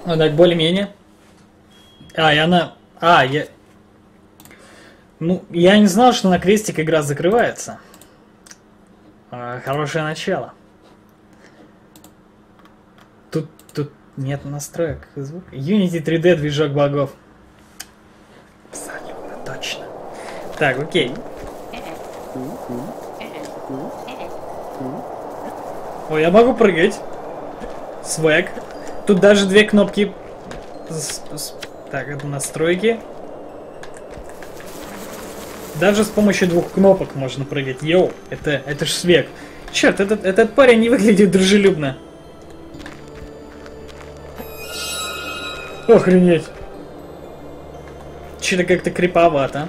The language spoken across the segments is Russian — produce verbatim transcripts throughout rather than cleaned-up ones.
Ну так, более-менее. А, и она... А, я... Ну, я не знал, что на крестик игра закрывается. А, хорошее начало. Тут, тут нет настроек звука. Unity три дэ движок богов. Абсолютно точно. Так, окей. Ой, я могу прыгать. Свэг. Тут даже две кнопки. Так, это настройки. Даже с помощью двух кнопок можно прыгать. Йоу, это, это ж свек. Черт, этот, этот парень не выглядит дружелюбно. Охренеть. Че-то как-то криповато.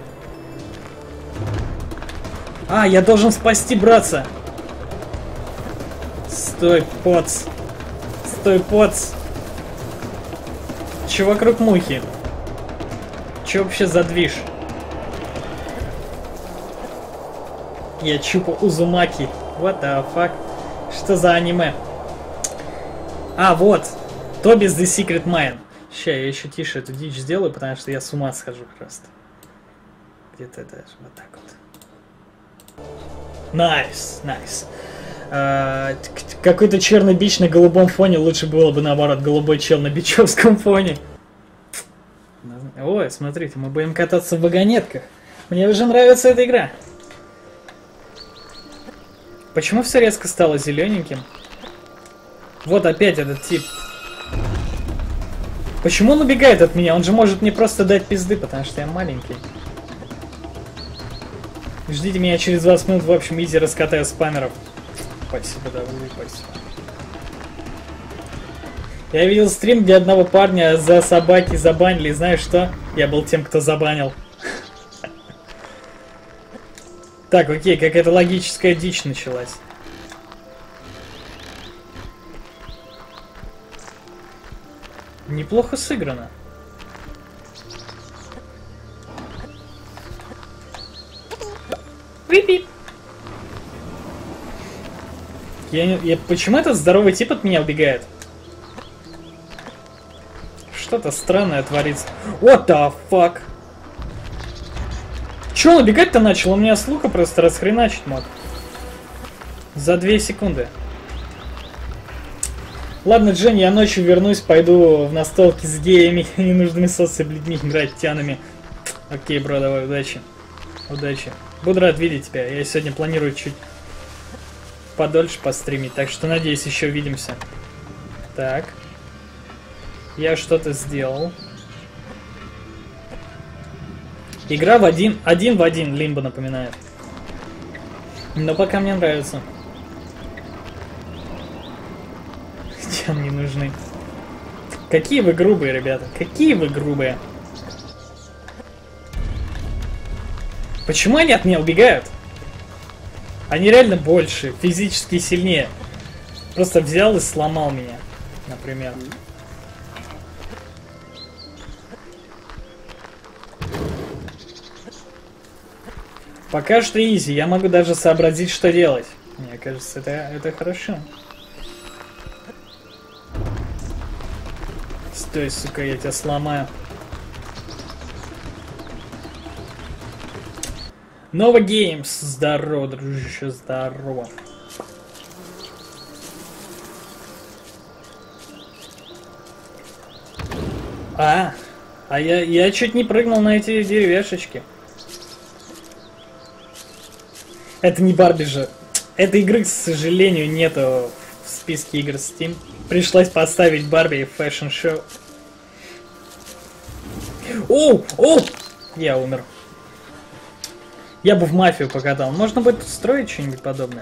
А, я должен спасти братца. Стой, поц. Стой, поц. Че вокруг мухи? Че вообще за движ? Я Чупа Узумаки. What the fuck? Что за аниме? А, вот. Тобис The Secret Mine. Ща, я еще тише эту дичь сделаю, потому что я с ума схожу просто. Где-то даже вот так вот. Найс, найс. Какой-то черный бич на голубом фоне. Лучше было бы наоборот, голубой чел на бичевском фоне. Ой, смотрите, мы будем кататься в вагонетках. Мне уже нравится эта игра. Почему все резко стало зелененьким? Вот опять этот тип. Почему он убегает от меня? Он же может мне просто дать пизды, потому что я маленький. Ждите меня через двадцать минут, в общем, изи раскатаю спамеров. Спасибо, да, спасибо. Я видел стрим, где одного парня за собаки забанили. Знаешь что? Я был тем, кто забанил. Так, окей, какая-то логическая дичь началась. Неплохо сыграно. Пип-пип. Я, не, я, почему этот здоровый тип от меня убегает? Что-то странное творится. What the fuck? Че он убегать-то начал? Он меня с лука просто расхреначить мог. За две секунды. Ладно, Джен, я ночью вернусь, пойду в настолки с геями, ненужными соцблюдьми играть тянами. Окей, бро, давай, удачи. Удачи. Буду рад видеть тебя. Я сегодня планирую чуть подольше постримить, так что надеюсь, еще увидимся. Так. Я что-то сделал. Игра в один, один в один, Лимбо напоминает. Но пока мне нравится. Чем не нужны? Какие вы грубые, ребята. Какие вы грубые. Почему они от меня убегают? Они реально больше, физически сильнее. Просто взял и сломал меня, например. Пока что изи, я могу даже сообразить, что делать. Мне кажется, это, это хорошо. Стой, сука, я тебя сломаю. Нова Геймс. Здорово, дружище, здорово. А, а я, я чуть не прыгнул на эти деревяшечки. Это не Барби же. Этой игры, к сожалению, нету в списке игр Steam. Пришлось поставить Барби в Fashion Show. Оу, оу! Я умер. Я бы в мафию покатал. Можно будет строить что-нибудь подобное.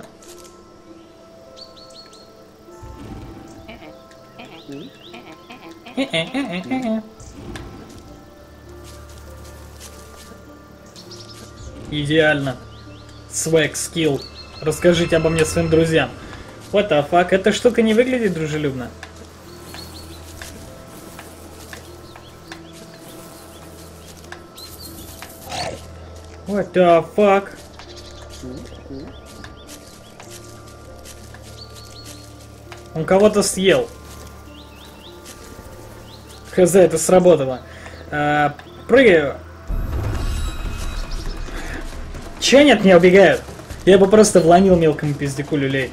Идеально. Swag skill. Расскажите обо мне своим друзьям. What the fuck? Эта штука не выглядит дружелюбно. What the fuck? Он кого-то съел. Хз, это сработало. А, прыгаю. Че они от меня убегают? Я бы просто вломил мелкому пиздеку люлей.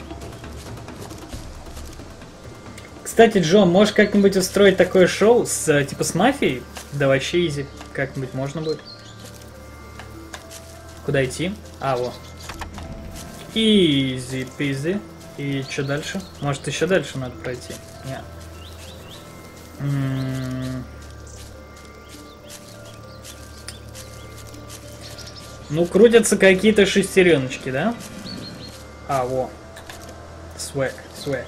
Кстати, Джон, можешь как-нибудь устроить такое шоу с типа с мафией? Да вообще изи. Как-нибудь можно будет. Куда идти? А, вот. Изи пизи. И что дальше? Может, еще дальше надо пройти? Нет. М-м- ну, крутятся какие-то шестереночки, да? А, во. Свэг, свэг.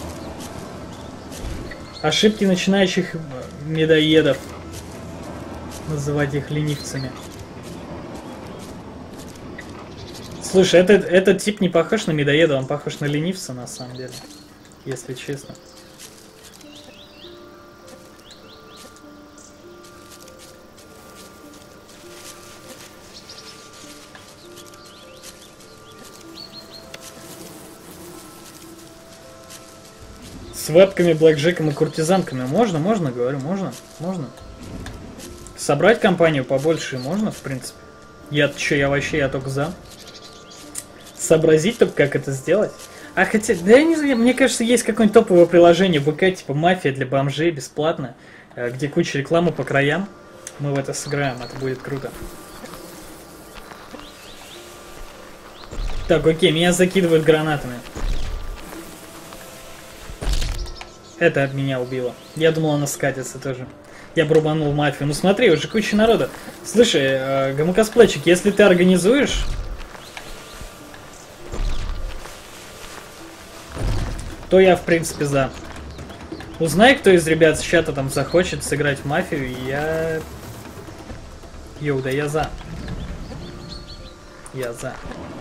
Ошибки начинающих медоедов. Называть их ленивцами. Слушай, этот, этот тип не похож на медоеда, он похож на ленивца, на самом деле. Если честно. С вебками, блэкджеком и куртизанками. Можно, можно, говорю, можно, можно. Собрать компанию побольше можно, в принципе. Я че, я вообще, я только за. Сообразить только, как это сделать. А хотя, да я не знаю, мне кажется, есть какое-нибудь топовое приложение в ВК, типа «Мафия» для бомжей, бесплатно, где куча рекламы по краям. Мы в это сыграем, это будет круто. Так, окей, меня закидывают гранатами. Это от меня убило. Я думал, она скатится тоже. Я бы рубанул мафию. Ну смотри, уже куча народа. Слушай, э, гомокосплейчик, если ты организуешь... то я, в принципе, за. Узнай, кто из ребят с чата там захочет сыграть в мафию, и я... Йоу, да я за. Я за.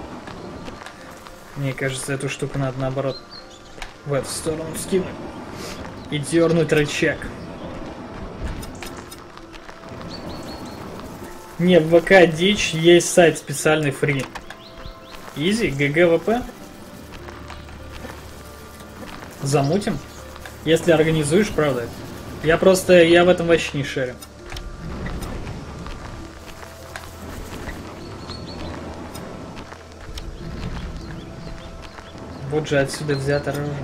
Мне кажется, эту штуку надо, наоборот, в эту сторону скинуть. И дернуть рычаг. Не, в ВК дичь, есть сайт специальный фри. Изи, ГГВП. Замутим. Если организуешь, правда. Я просто, я в этом вообще не шарю. Вот же отсюда взято оружие.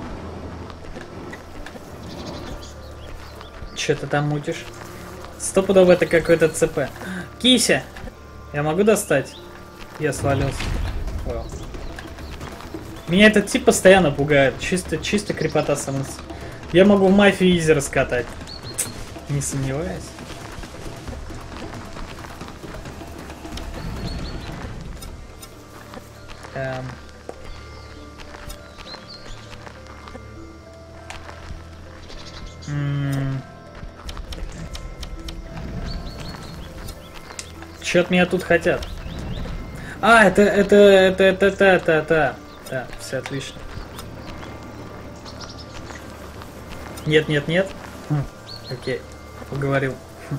Че ты там мутишь? Стопудово это какой-то ЦП. Кися! Я могу достать? Я свалился. О. Меня этот тип постоянно пугает. Чисто, чисто крепота сама. Я могу в мафию изи раскатать. Не сомневаюсь. Эм. М-м. Че от меня тут хотят? А, это, это, это, это, это, это, это. Да, все отлично. Нет, нет, нет. Хм. Окей, поговорил. Хм.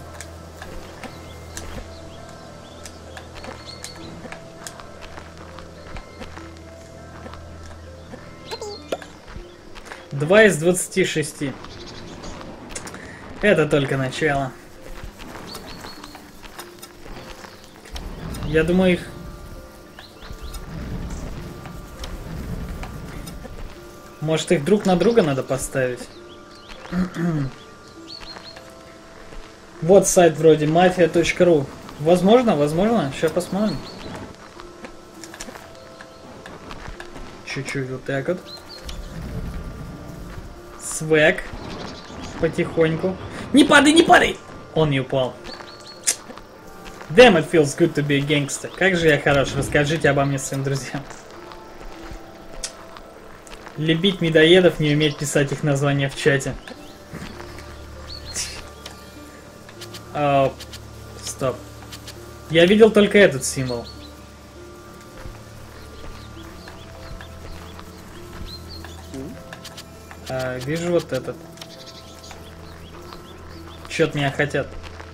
Два из двадцати шести. Это только начало. Я думаю, их... Может, их друг на друга надо поставить? Вот сайт вроде мафия точка ру. Возможно, возможно. Сейчас посмотрим. Чуть-чуть вот так вот. Свэг. Потихоньку. Не падай, не падай! Он не упал. Damn, it feels good to be a gangster. Как же я хорош. Расскажите обо мне своим друзьям. Любить медоедов, не уметь писать их названия в чате. О, стоп. Я видел только этот символ. А, вижу вот этот. Чё от меня хотят?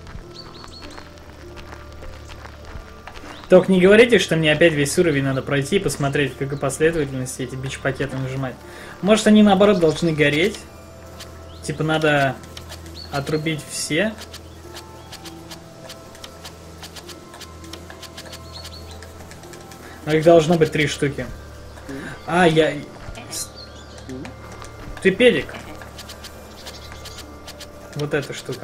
Только не говорите, что мне опять весь уровень надо пройти и посмотреть, в какой последовательности эти бич-пакеты нажимать. Может, они наоборот должны гореть? Типа надо Отрубить все. Но их должно быть три штуки. А, я... Ты педик. Вот эта штука.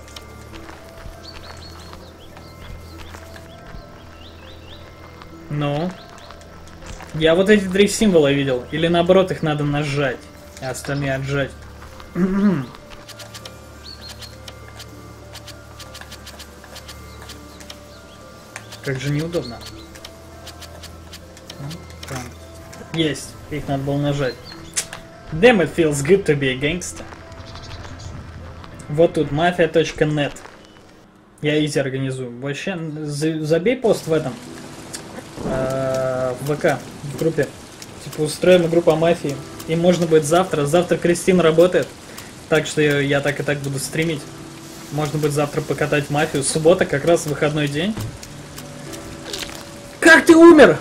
Ну? Я вот эти три символа видел. Или наоборот их надо нажать, а остальные отжать. Как же неудобно. Есть. Их надо было нажать. Damn, it feels good to be a gangster. Вот тут mafia точка нет. Я изи организую. Вообще, забей пост в этом. Э, в ВК, в группе. Типа устроим группу о мафии. И можно будет завтра. Завтра Кристина работает. Так что я, я так и так буду стримить. Можно будет завтра покатать мафию. Суббота как раз выходной день. Как ты умер?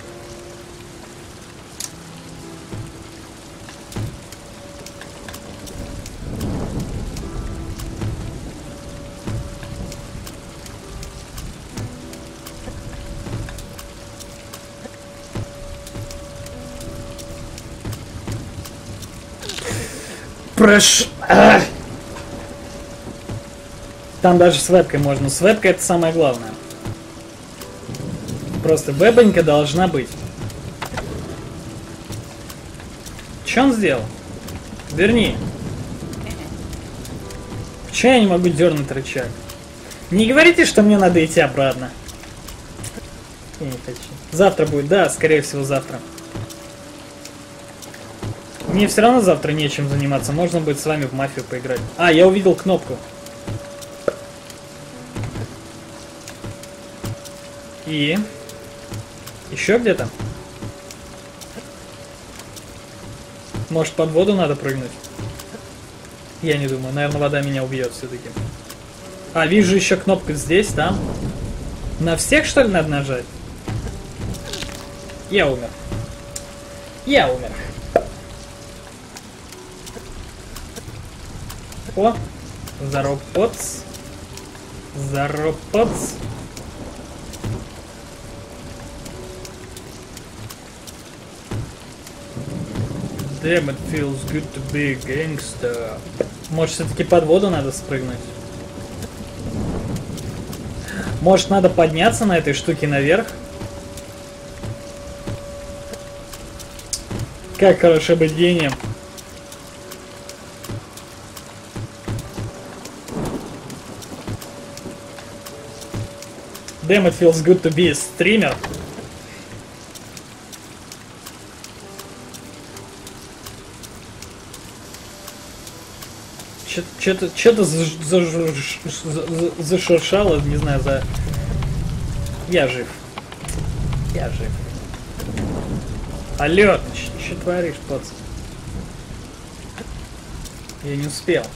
Прош... А! Там даже с вебкой можно. С вебкой это самое главное. Просто вебонька должна быть. Че он сделал? Верни. Почему я не могу дернуть рычаг? Не говорите, что мне надо идти обратно. Я не хочу. Завтра будет, да, скорее всего завтра. Мне все равно завтра нечем заниматься. Можно будет с вами в мафию поиграть. А, я увидел кнопку. И... Еще где-то? Может, под воду надо прыгнуть? Я не думаю. Наверное, вода меня убьет все-таки. А, вижу еще кнопку здесь, там. На всех, что ли, надо нажать? Я умер. Я умер. О, заропоц, заропоц. Damn, it feels good to be a gangster. Может, все-таки под воду надо спрыгнуть? Может, надо подняться на этой штуке наверх? Как хорошо быть гением. Damn, it feels good to be a streamer. Что-то что-то зашуршало, не знаю, за... Я жив. Я жив. Алло, что творишь, пац? Я не успел.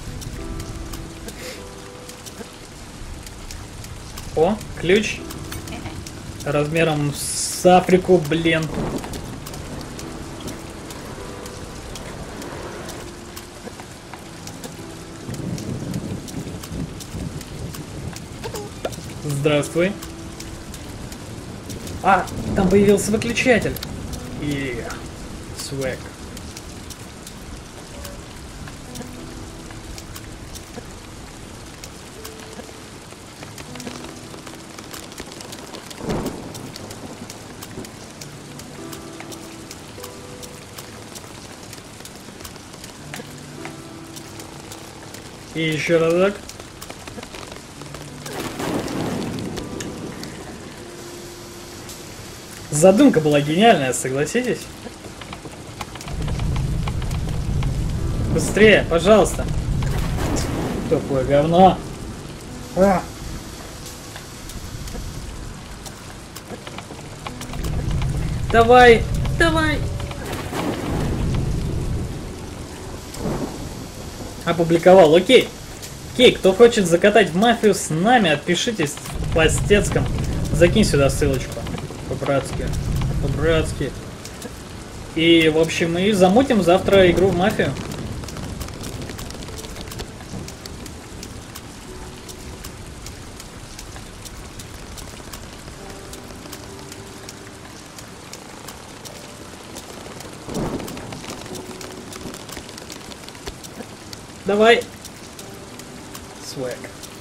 О, ключ. Размером с Африку, блин. Здравствуй. А, там появился выключатель. И свек. И еще разок. Задумка была гениальная, согласитесь? Быстрее, пожалуйста. Тупое говно. А. Давай, давай. Опубликовал, окей. Окей, кто хочет закатать в мафию с нами, отпишитесь в постецком. Закинь сюда ссылочку. По-братски. По-братски. И, в общем, мы замутим завтра игру в мафию. Давай. Свэг.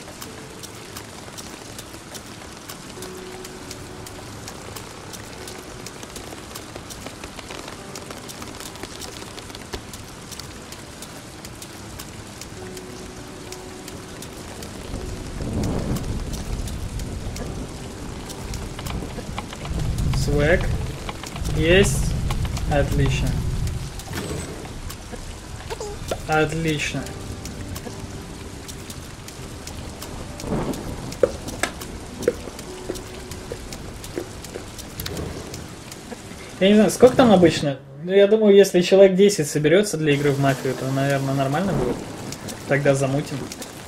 Свэг. Есть. Отлично. Отлично. Я не знаю, сколько там обычно? Я думаю, если человек десять соберется для игры в мафию, то, наверное, нормально будет. Тогда замутим.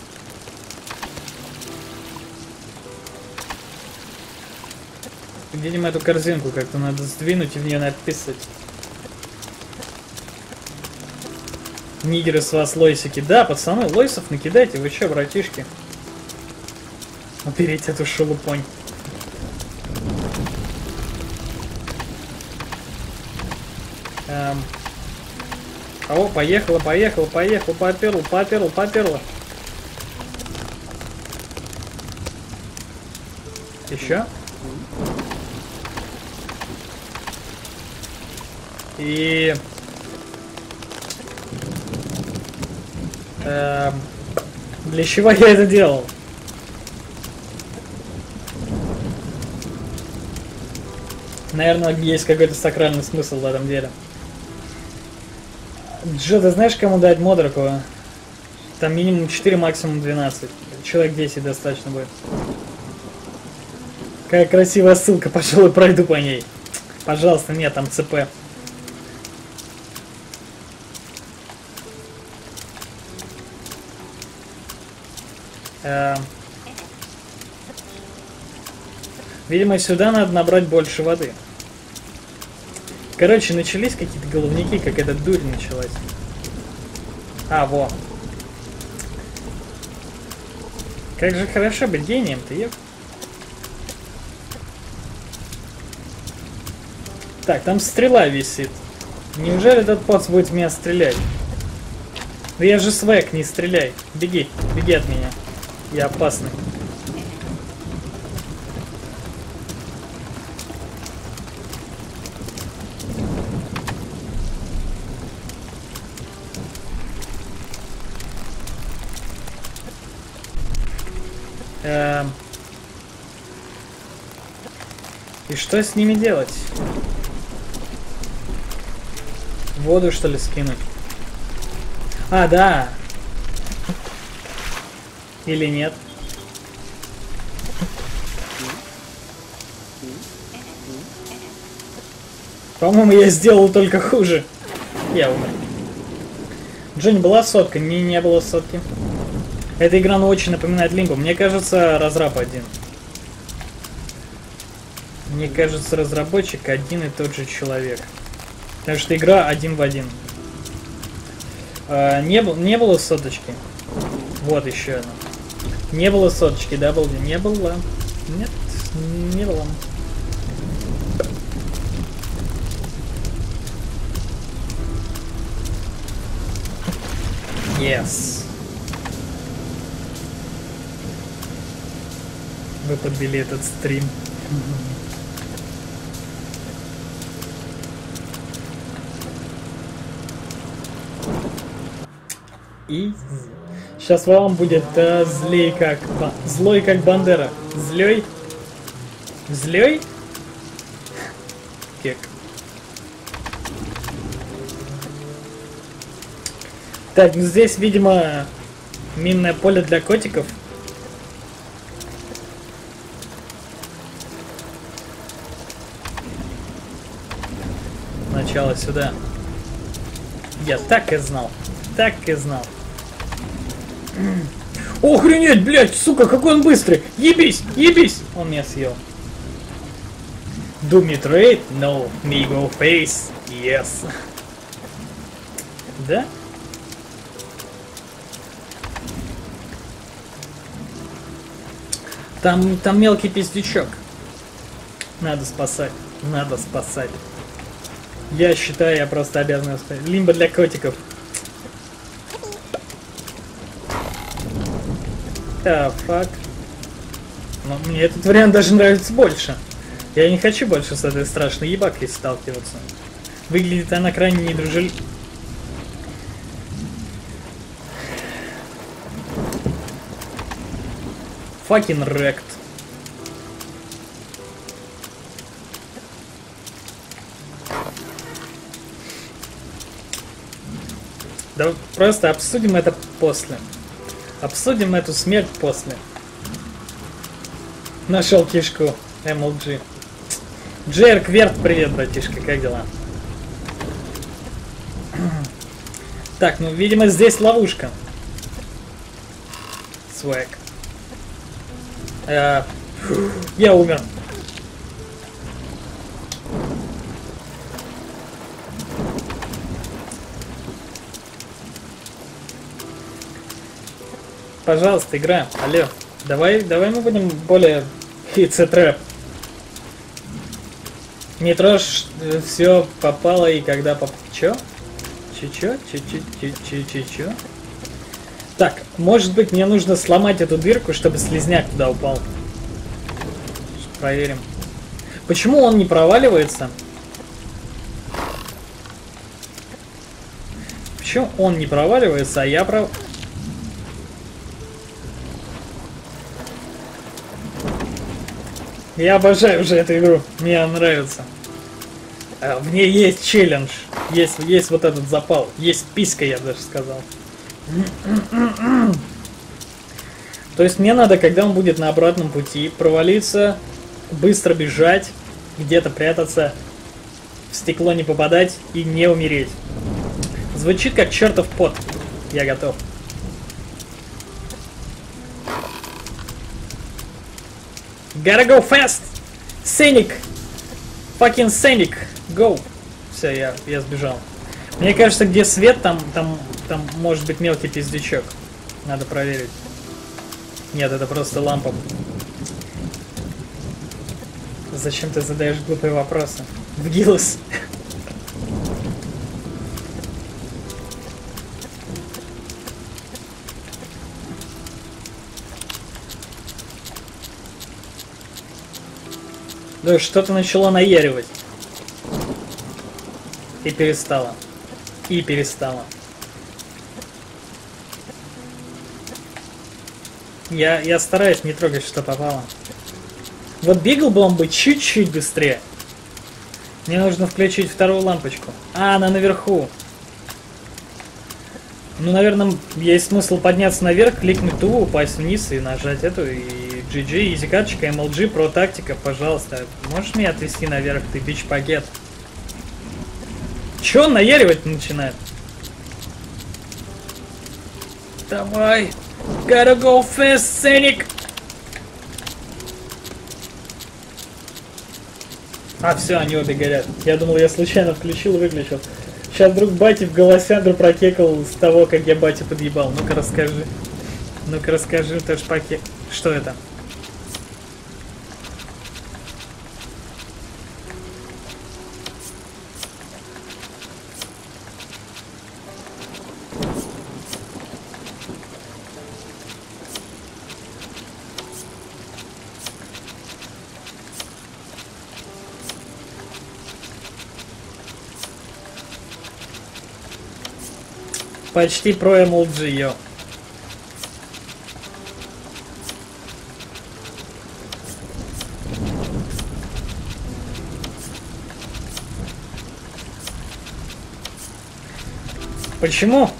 Видимо, эту корзинку как-то надо сдвинуть и в нее написать. Нигеры с вас лойсики. Да, пацаны, лойсов накидайте. Вы че, братишки? Уберите эту шелупонь. Эм. О, поехала, поехала, поехала, поперла, поперла, поперла. Еще? И... Эм... Для чего я это делал? Наверное, есть какой-то сакральный смысл в этом деле. Джо, ты знаешь, кому дать Модраку? Там минимум четыре, максимум двенадцать. Человек десять достаточно будет. Какая красивая ссылка, пожалуй, пройду по ней. Пожалуйста, нет, там ЦП. Эм... Видимо, сюда надо набрать больше воды. Короче, начались какие-то головники, как эта дурь началась. А, во. Как же хорошо быть гением-то, еп. Так, там стрела висит. Неужели этот поц будет в меня стрелять? Да я же свэг, не стреляй. Беги, беги от меня. Я опасный. Эм... И что с ними делать? Воду, что ли, скинуть? А, да. Или нет? По-моему, я сделал только хуже. Я умер. Джонни, была сотка? Не, не было сотки. Эта игра, ну, очень напоминает Лимбо. Мне кажется, разраб один. Мне кажется, разработчик один и тот же человек. Потому что игра один в один. А, не, не было соточки. Вот еще одна. Не было соточки, да, Балди? Не было. Нет, не было. Yes. Вы подвели этот стрим. И сейчас вам будет э, злей как ба... злой как Бандера. Злей? Злей? Кек. Так, ну здесь, видимо, минное поле для котиков. Начало сюда. Я так и знал. Так и знал. Охренеть, блядь, сука, какой он быстрый! Ебись, ебись! Он меня съел. Do me trade? No. Me go face? Yes. Да? Там, там мелкий пиздючок. Надо спасать. Надо спасать. Я считаю, я просто обязан спасать. Лимбо для котиков. the fuck? Но мне этот вариант даже нравится больше. Я не хочу больше с этой страшной ебакой сталкиваться. Выглядит она крайне недружелюбно. Fucking wrecked. Да просто обсудим это после. Обсудим эту смерть после. Нашел кишку эм эл джи. Джерк Верт, привет, братишка, как дела? Так, ну, видимо, здесь ловушка. Свэг. Я, я умер. Пожалуйста, игра. Алло. Давай, давай мы будем более хит-трэп. Не трожь, все попало и когда поп... Чё? Чё-чё? Чё-чё-чё-чё-чё? Так, может быть мне нужно сломать эту дырку, чтобы слизняк туда упал. Проверим. Почему он не проваливается? Почему он не проваливается, а я пров... Я обожаю уже эту игру, мне она нравится. В ней есть челлендж, есть, есть вот этот запал, есть писька, я даже сказал. То есть мне надо, когда он будет на обратном пути, провалиться, быстро бежать, где-то прятаться, в стекло не попадать и не умереть. Звучит как чертов пот. Я готов. Gotta go fast! Scenic! Fucking Scenic! Go! Все, я, я сбежал. Мне кажется, где свет, там, там, там может быть мелкий пиздючок. Надо проверить. Нет, это просто лампа. Зачем ты задаешь глупые вопросы? В Гиллес. Да что-то начало наяривать. И перестало. И перестало. Я, я стараюсь не трогать, что попало. Вот бегал бы он бы чуть-чуть быстрее. Мне нужно включить вторую лампочку. А, она наверху. Ну, наверное, есть смысл подняться наверх, кликнуть ту, упасть вниз и нажать эту, и джи джи, изи карточка, эм эл джи, про тактика, пожалуйста. Можешь меня отвезти наверх, ты бич-пакет? Чё он наяривать начинает? Давай! Gotta go fast, Scenic! А, все, они обе горят. Я думал, я случайно включил и выключил. Сейчас вдруг Бати в голосяндру прокекал с того, как я Бати подъебал. Ну-ка расскажи. Ну-ка расскажи, ты ж пакет. Что это? Почти про эм эл джи, йо. Почему?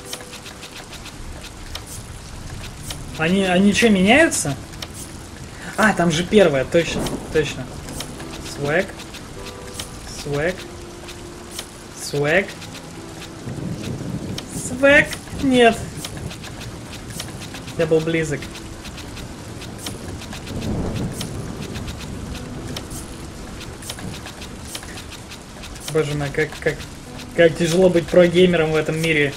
Они, они что, меняются? А, там же первая, точно, точно. Свэг. Свэг. Свэг. Свэг. Нет. Я был близок. Боже мой, как, как, как тяжело быть про-геймером в этом мире.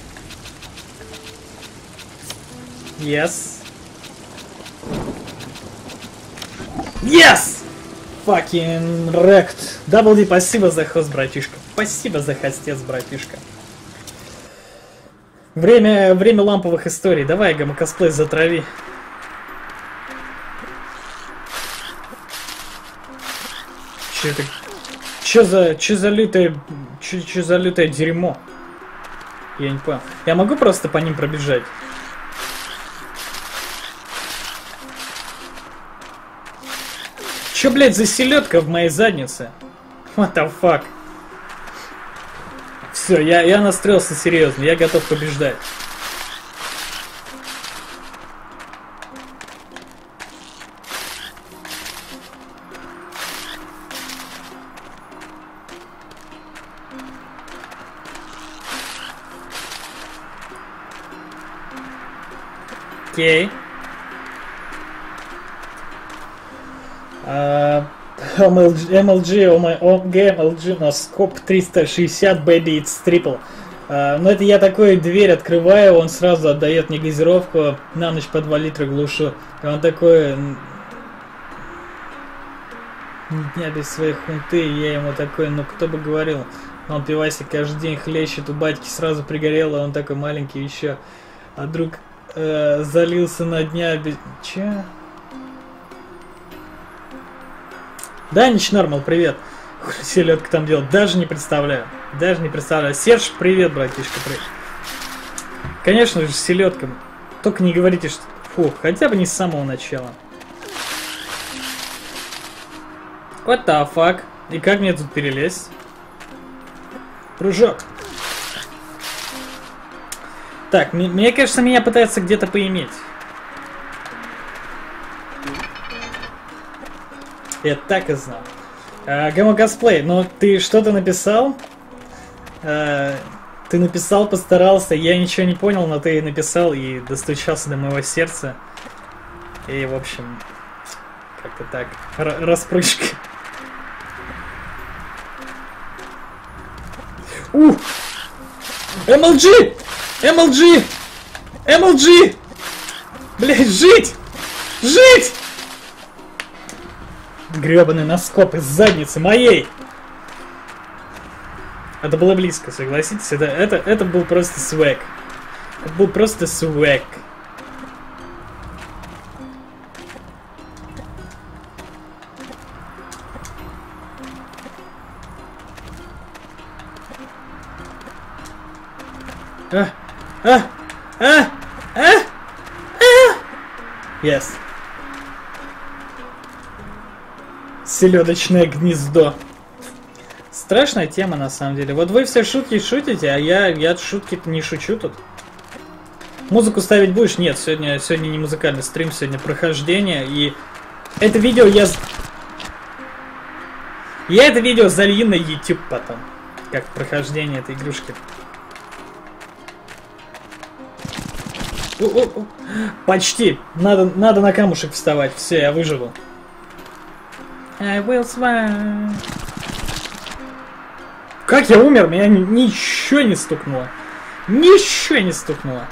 Yes. Yes! Fucking wrecked. Дабл Ди, спасибо за хост, братишка. Спасибо за хостец, братишка. Время, время ламповых историй. Давай, гомокосплей затрави. Че это? Че за... Че за лютое... Че, че за лютое дерьмо? Я не понял. Я могу просто по ним пробежать? Че, блядь, за селедка в моей заднице? What the fuck? Все, я, я настроился серьезно, я готов побеждать. Окей. эм эл джи, эм эл джи, о эм джи, эм эл джи, на скоп триста шестьдесят, baby, it's triple. Uh, ну это я такой дверь открываю, он сразу отдает мне газировку, на ночь по два литра глушу. И он такой... Ни дня без своей хунты, и я ему такой, ну кто бы говорил. Он пивасик каждый день хлещет, у батьки сразу пригорело, он такой маленький еще. А друг э, залился на дня без... Че? Да, Нич Нормал, привет. Селедка там делает, даже не представляю. Даже не представляю. Серж, привет, братишка, привет. Конечно же, селедка. Только не говорите, что... Фу, хотя бы не с самого начала. What the fuck? И как мне тут перелезть? Прыжок. Так, мне кажется, меня пытаются где-то поиметь. Я так и знал. А, Гамма Косплей, ну ты что-то написал? А, ты написал, постарался, я ничего не понял, но ты написал и достучался до моего сердца. И, в общем, как-то так, Р распрыжка. У! эм эл джи! эм эл джи! эм эл джи! Блять, жить! Жить! Гребаный наскоп из задницы моей! Это было близко, согласитесь? Это, это, это был просто свэг. Это был просто свэг. А! А! А! А! А! Yes. Селедочное гнездо. Страшная тема на самом деле. Вот вы все шутки шутите, а я, я шутки-то не шучу тут. Музыку ставить будешь? Нет, сегодня, сегодня не музыкальный стрим, сегодня прохождение. И это видео я... Я это видео залью на YouTube потом. Как прохождение этой игрушки. У -у -у. Почти. Надо, надо на камушек вставать. Все, я выживу. I will swim. Как я умер? Меня ничего не стукнуло. Ничего не стукнуло.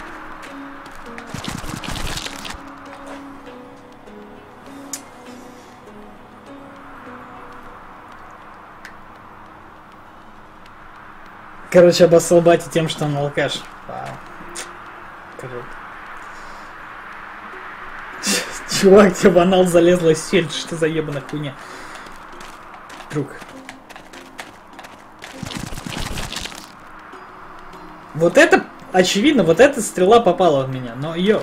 Короче, обоссал бати тем, что он алкаш. Вау. Круто. Чувак, тебе в анал залезла сельдь. Что за ебаная хуйня? Друг. Вот это, очевидно, вот эта стрела попала в меня, но ее...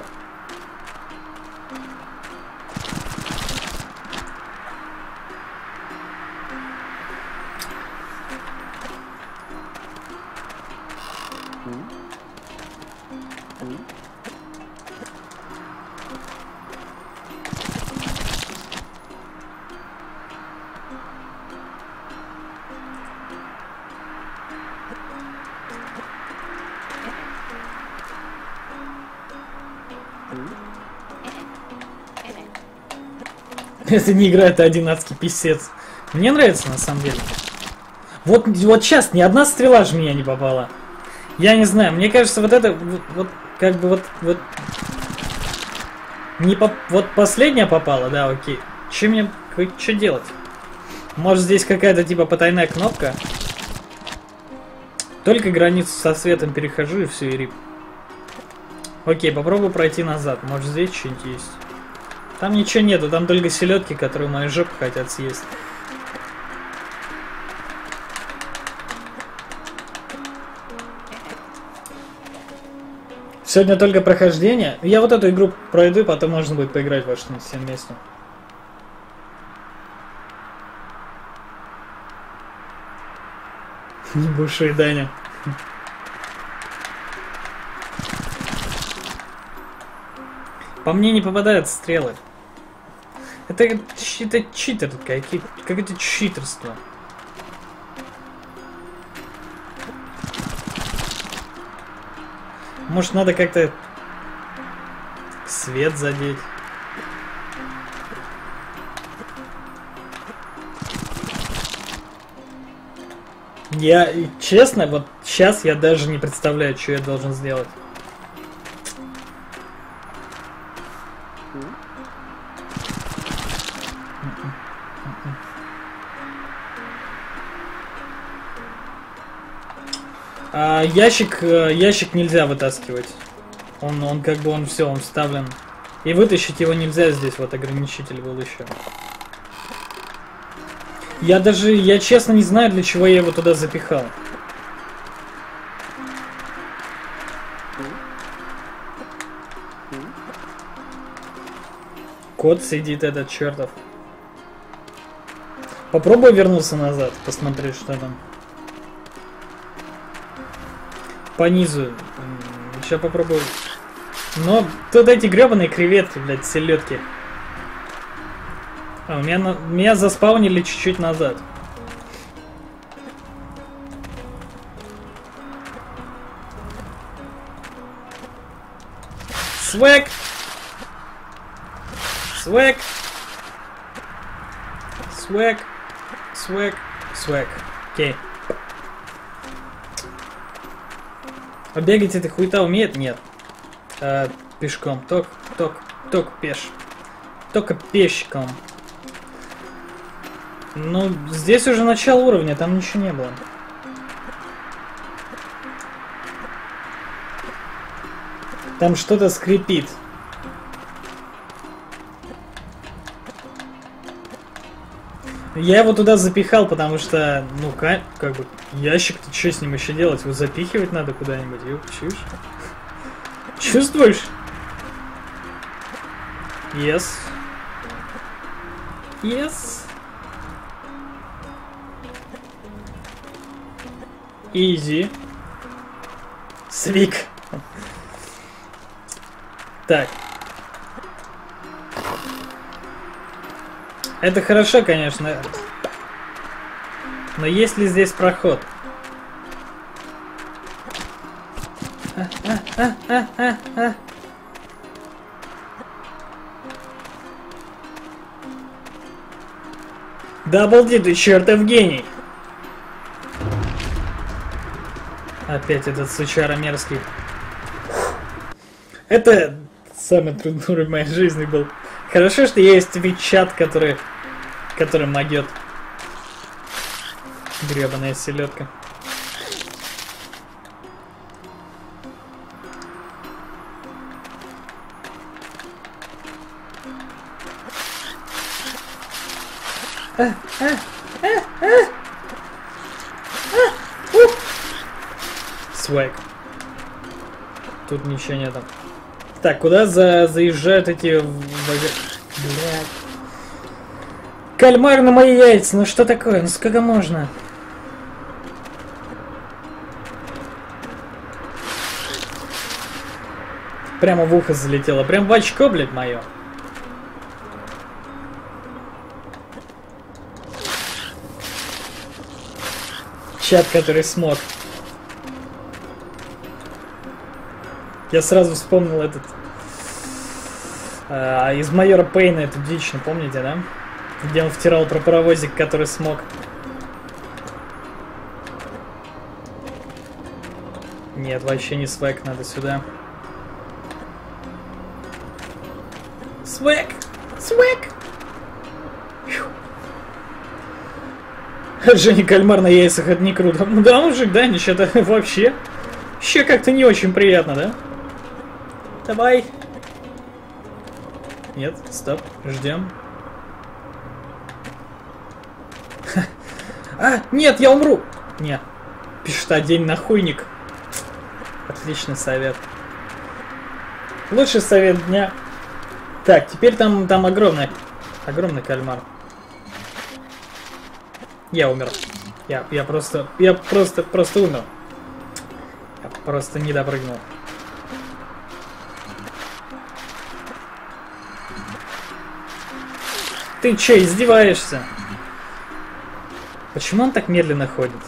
Это не игра, это один адский писец. Мне нравится на самом деле. Вот, вот сейчас ни одна стрела же меня не попала. Я не знаю, мне кажется, вот это, вот, вот как бы вот, вот, не поп, вот последняя попала, да, окей. Че мне, что делать? Может здесь какая-то типа потайная кнопка? Только границу со светом перехожу и все, и рип. Окей, попробую пройти назад. Может здесь что-нибудь есть? Там ничего нету, там только селедки, которые мою жопу хотят съесть. Сегодня только прохождение. Я вот эту игру пройду, потом можно будет поиграть во что-нибудь всем вместе. Буши Даня. По мне не попадают стрелы. Это, это читер, какое-то читерство. Может, надо как-то свет задеть. Я, честно, вот сейчас я даже не представляю, что я должен сделать. А, ящик, ящик нельзя вытаскивать. Он, он как бы, он все, он вставлен. И вытащить его нельзя здесь, вот ограничитель был еще. Я даже, я честно не знаю, для чего я его туда запихал. Кот сидит этот чертов. Попробуй вернуться назад, посмотреть, что там. По низу. Сейчас попробую. Но тут эти гребаные креветки, блядь, селедки. А, у меня, на... меня заспаунили чуть-чуть назад. Свэг! Свэг! Свэг! Свэг! Свэг. Окей. А бегать эта хуета умеет? Нет. А, пешком. Ток, ток, ток, пеш. Только пешком. Ну, здесь уже начало уровня, там ничего не было. Там что-то скрипит. Я его туда запихал, потому что, ну, как, как бы, ящик-то что с ним еще делать? Его запихивать надо куда-нибудь, ёп, чушь. Чувствуешь? Yes. Yes. Easy. Свик. Так. Это хорошо, конечно. Но есть ли здесь проход? А, а, а, а, а. Да обалди ты, чертов гений! Опять этот сучара мерзкий. Это самый трудный уровень в моей жизни был. Хорошо, что есть твич-чат, который, который могет. Гребаная селедка. А, а, а, а. А, ух. Свайк. Тут ничего нету. Так, куда за заезжают эти... Блядь. Кальмар на мои яйца, ну что такое? Ну сколько можно? Прямо в ухо залетело. Прям в очко, блядь, мое. Чат, который смог. Я сразу вспомнил этот... А, из Майора Пейна эту дичь, ну, помните, да? Где он втирал про паровозик, который смог. Нет, вообще не свэг, надо сюда. Свэг! Свэг! Женя, кальмар на яйцах, это не круто. Ну да, мужик, да, ничего-то вообще. Вообще как-то не очень приятно, да? Давай. Нет, стоп, ждем. А, нет, я умру. Нет. Пишет, одень нахуйник. Отличный совет. Лучший совет дня. Так, теперь там, там огромный, огромный кальмар. Я умер. Я, я просто, я просто, просто умер. Я просто не допрыгнул. Ты чё, издеваешься? Почему он так медленно ходит?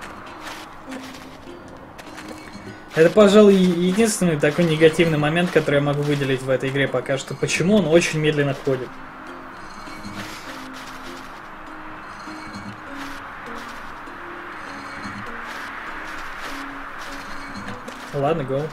Это, пожалуй, единственный такой негативный момент, который я могу выделить в этой игре пока что. Почему он очень медленно ходит? Ладно, гоу.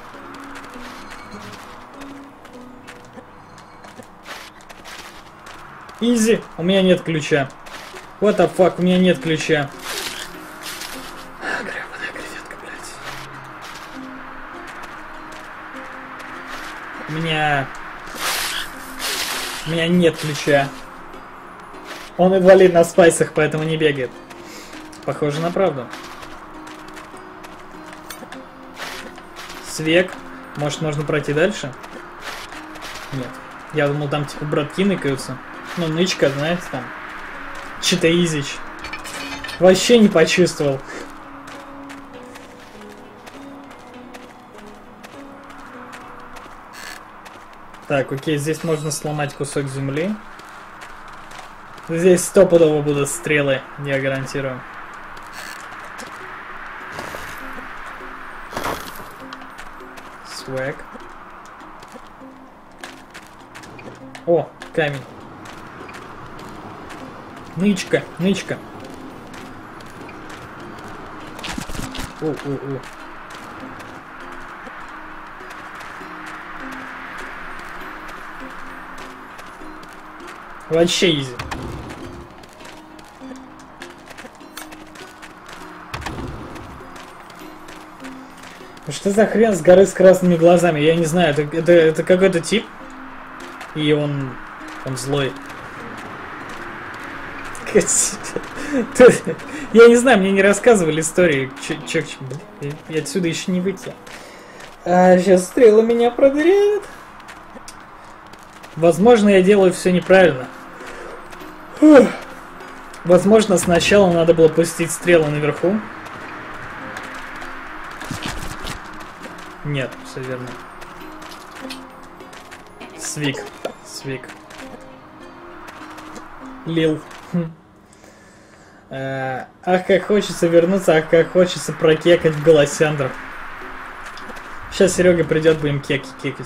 Изи, у меня нет ключа. What the fuck, у меня нет ключа. Гребаная креветка, блядь. У меня... У меня нет ключа. Он инвалид на спайсах, поэтому не бегает. Похоже на правду. Свек. Может, можно пройти дальше? Нет. Я думал, там типа братки ныкаются. Ну, нычка, знаете, там. Чито изич. Вообще не почувствовал. Так, окей, здесь можно сломать кусок земли. Здесь стопудово будут стрелы, я гарантирую. Свэг. О, камень. Нычка, нычка. У-у-у. Вообще изи. Что за хрен с горы с красными глазами? Я не знаю, это, это, это какой-то тип. И он... он злой. Я не знаю, мне не рассказывали истории. Че, че, блин, я отсюда еще не выйти. А, сейчас стрела меня продырявит. Возможно, я делаю все неправильно. Фух. Возможно, сначала надо было пустить стрелы наверху. Нет, все верно. Свик. Свик. Лил. Хм. А, ах, как хочется вернуться, ах, как хочется прокекать в Голосяндр. Сейчас Серега придет, будем кеки кекать.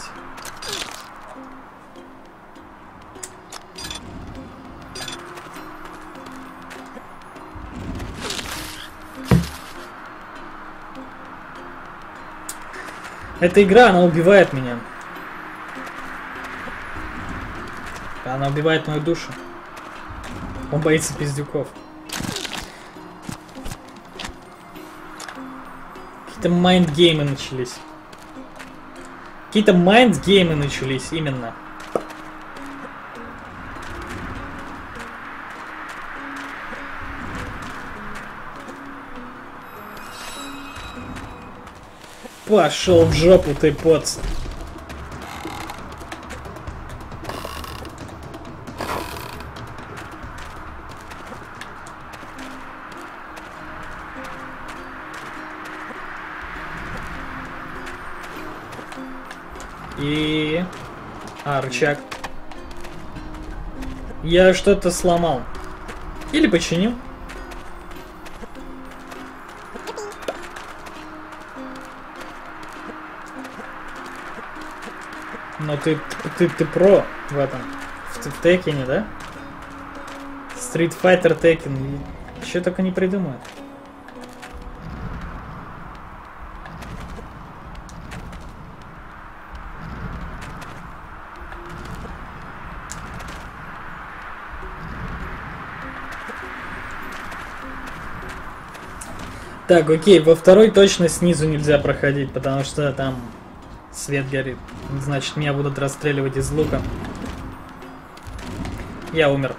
Эта игра, она убивает меня. Она убивает мою душу. Он боится пиздюков. Какие-то майндгеймы начались. Какие-то майндгеймы начались, именно. Пошел в жопу ты, поц. И... А, рычаг. Я что-то сломал. Или починил. Но ты, ты, ты про в этом. В, в Текине, да? Street Fighter Tekken. Еще только не придумают. Так, окей, во второй точно снизу нельзя проходить, потому что там свет горит. Значит, меня будут расстреливать из лука. Я умер.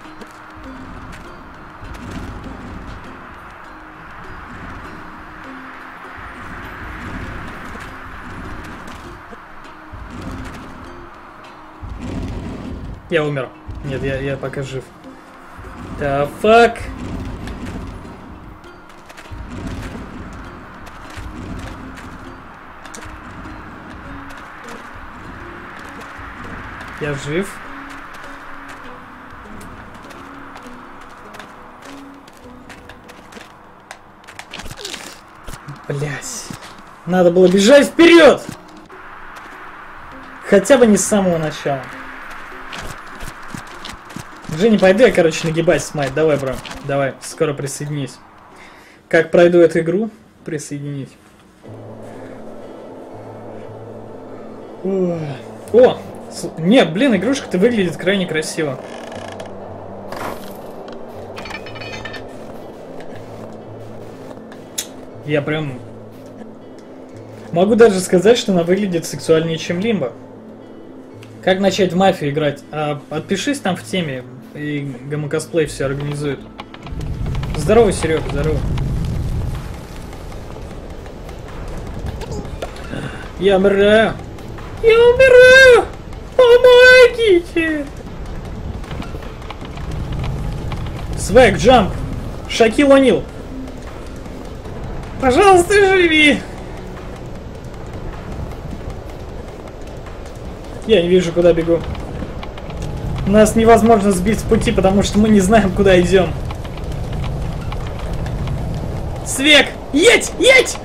Я умер. Нет, я, я пока жив. Да фак. Я жив. Блять. Надо было бежать вперед! Хотя бы не с самого начала. Уже не пойду я, короче, нагибать смайт. Давай, бро. Давай, скоро присоединись. Как пройду эту игру, присоединись. О! Нет, блин, игрушка-то выглядит крайне красиво. Я прям... Могу даже сказать, что она выглядит сексуальнее, чем Лимбо. Как начать в мафию играть? А, отпишись там в теме, и гомокосплей все организует. Здорово, Серега, здорово. Я умираю. Я умираю! Помогите! Свэг, джамп! Шакил О'Нил! Пожалуйста, живи! Я не вижу, куда бегу. Нас невозможно сбить с пути, потому что мы не знаем, куда идем. Свек! Едь! Едь!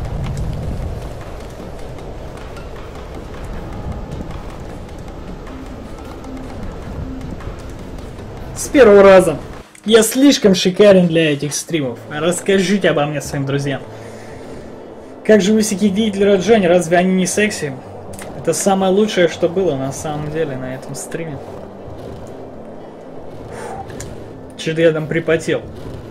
С первого раза. Я слишком шикарен для этих стримов. Расскажите обо мне своим друзьям. Как же усики Гитлера Джонни, разве они не секси? Это самое лучшее, что было на самом деле на этом стриме. Что-то я там припотел.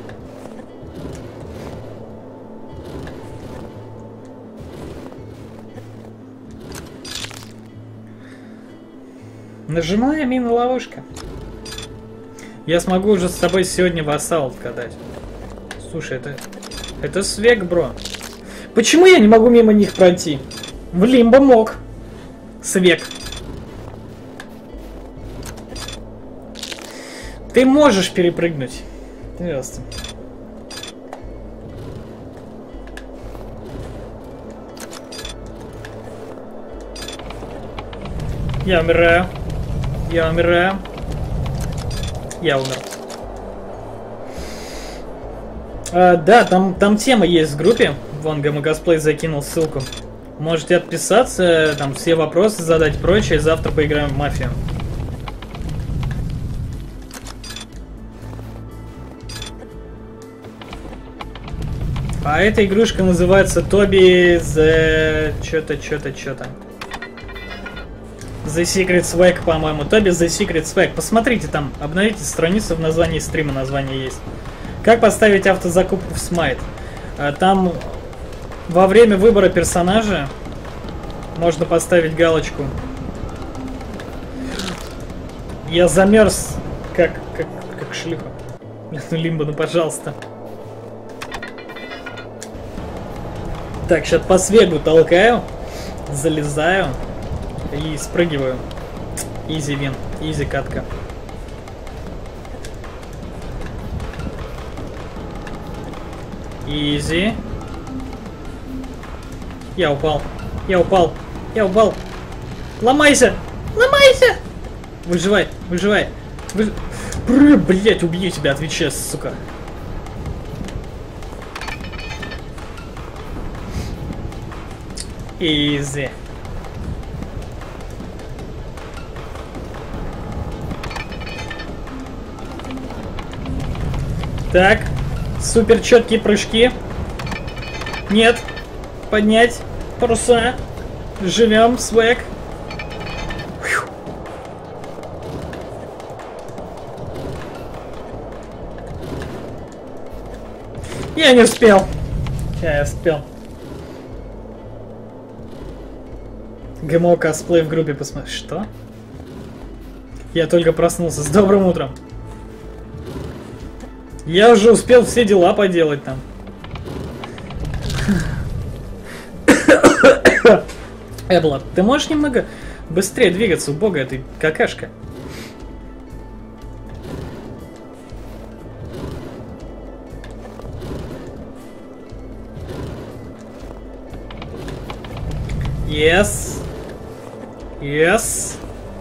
Нажимая мина-ловушка. Я смогу уже с тобой сегодня в ассалт катать. Слушай, это... Это Свек, бро. Почему я не могу мимо них пройти? В Лимбо мог. Свек. Ты можешь перепрыгнуть. Ясно. Я умираю. Я умираю. Я умер. А, да, там, там тема есть в группе. Вон, гомокосплей закинул ссылку. Можете отписаться, там все вопросы задать, прочее. Завтра поиграем в мафию. А эта игрушка называется Тоби The... Чё-то, чё-то, чё-то. The Secret Swag, по-моему. Тоби The Secret Swag. Посмотрите там, обновите страницу, в названии стрима название есть. Как поставить автозакупку в Smite? Там во время выбора персонажа можно поставить галочку. Я замерз, как, как, как шлюха. Ну, Лимбо, ну пожалуйста. Так, сейчас по свегу толкаю, залезаю и спрыгиваю. Изи вин, изи катка. Изи. Я упал. Я упал. Я упал. Ломайся! Ломайся! Выживай, выживай. Выж... Бррр, блять, убью тебя, отвечаю, сука. Изи. Так. Супер четкие прыжки. Нет. Поднять. Паруса. Живем, свэг. Я не успел. Я успел. ГМО косплей в группе посмотри. Что? Я только проснулся. С добрым утром. Я уже успел все дела поделать там. Эбла, ты можешь немного быстрее двигаться, убогая ты какашка? Yes. Yes.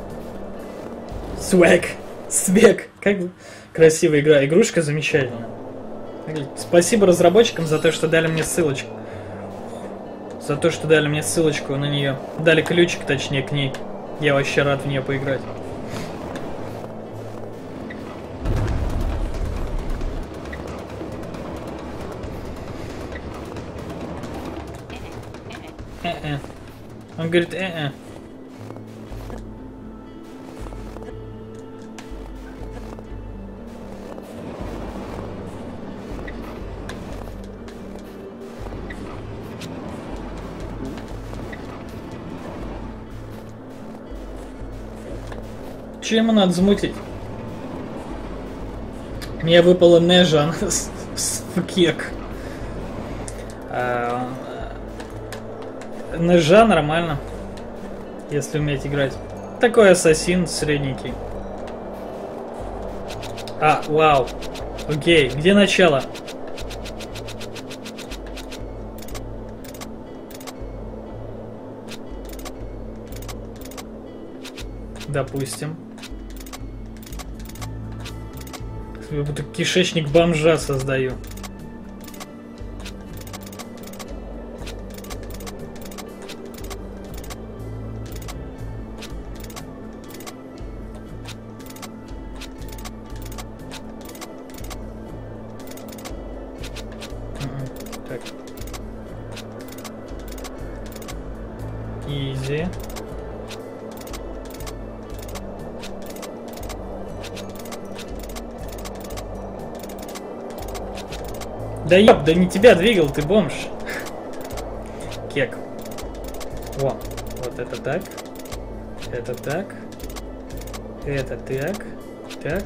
Swag. Свек. Как красивая игра. Игрушка замечательная. Спасибо разработчикам за то, что дали мне ссылочку. За то, что дали мне ссылочку на нее. Дали ключик, точнее, к ней. Я вообще рад в нее поиграть. Э-э. Он говорит, э-э. Что ему надо замутить? Мне выпала Нежан с кек. Нежа нормально, если уметь играть. Такой ассасин средненький. А, вау. Окей, где начало? Допустим. Я будто кишечник бомжа создаю. Так. Изи. Да ёб, да не тебя двигал, ты бомж. Кек. Во, вот это так. Это так. Это так. Так.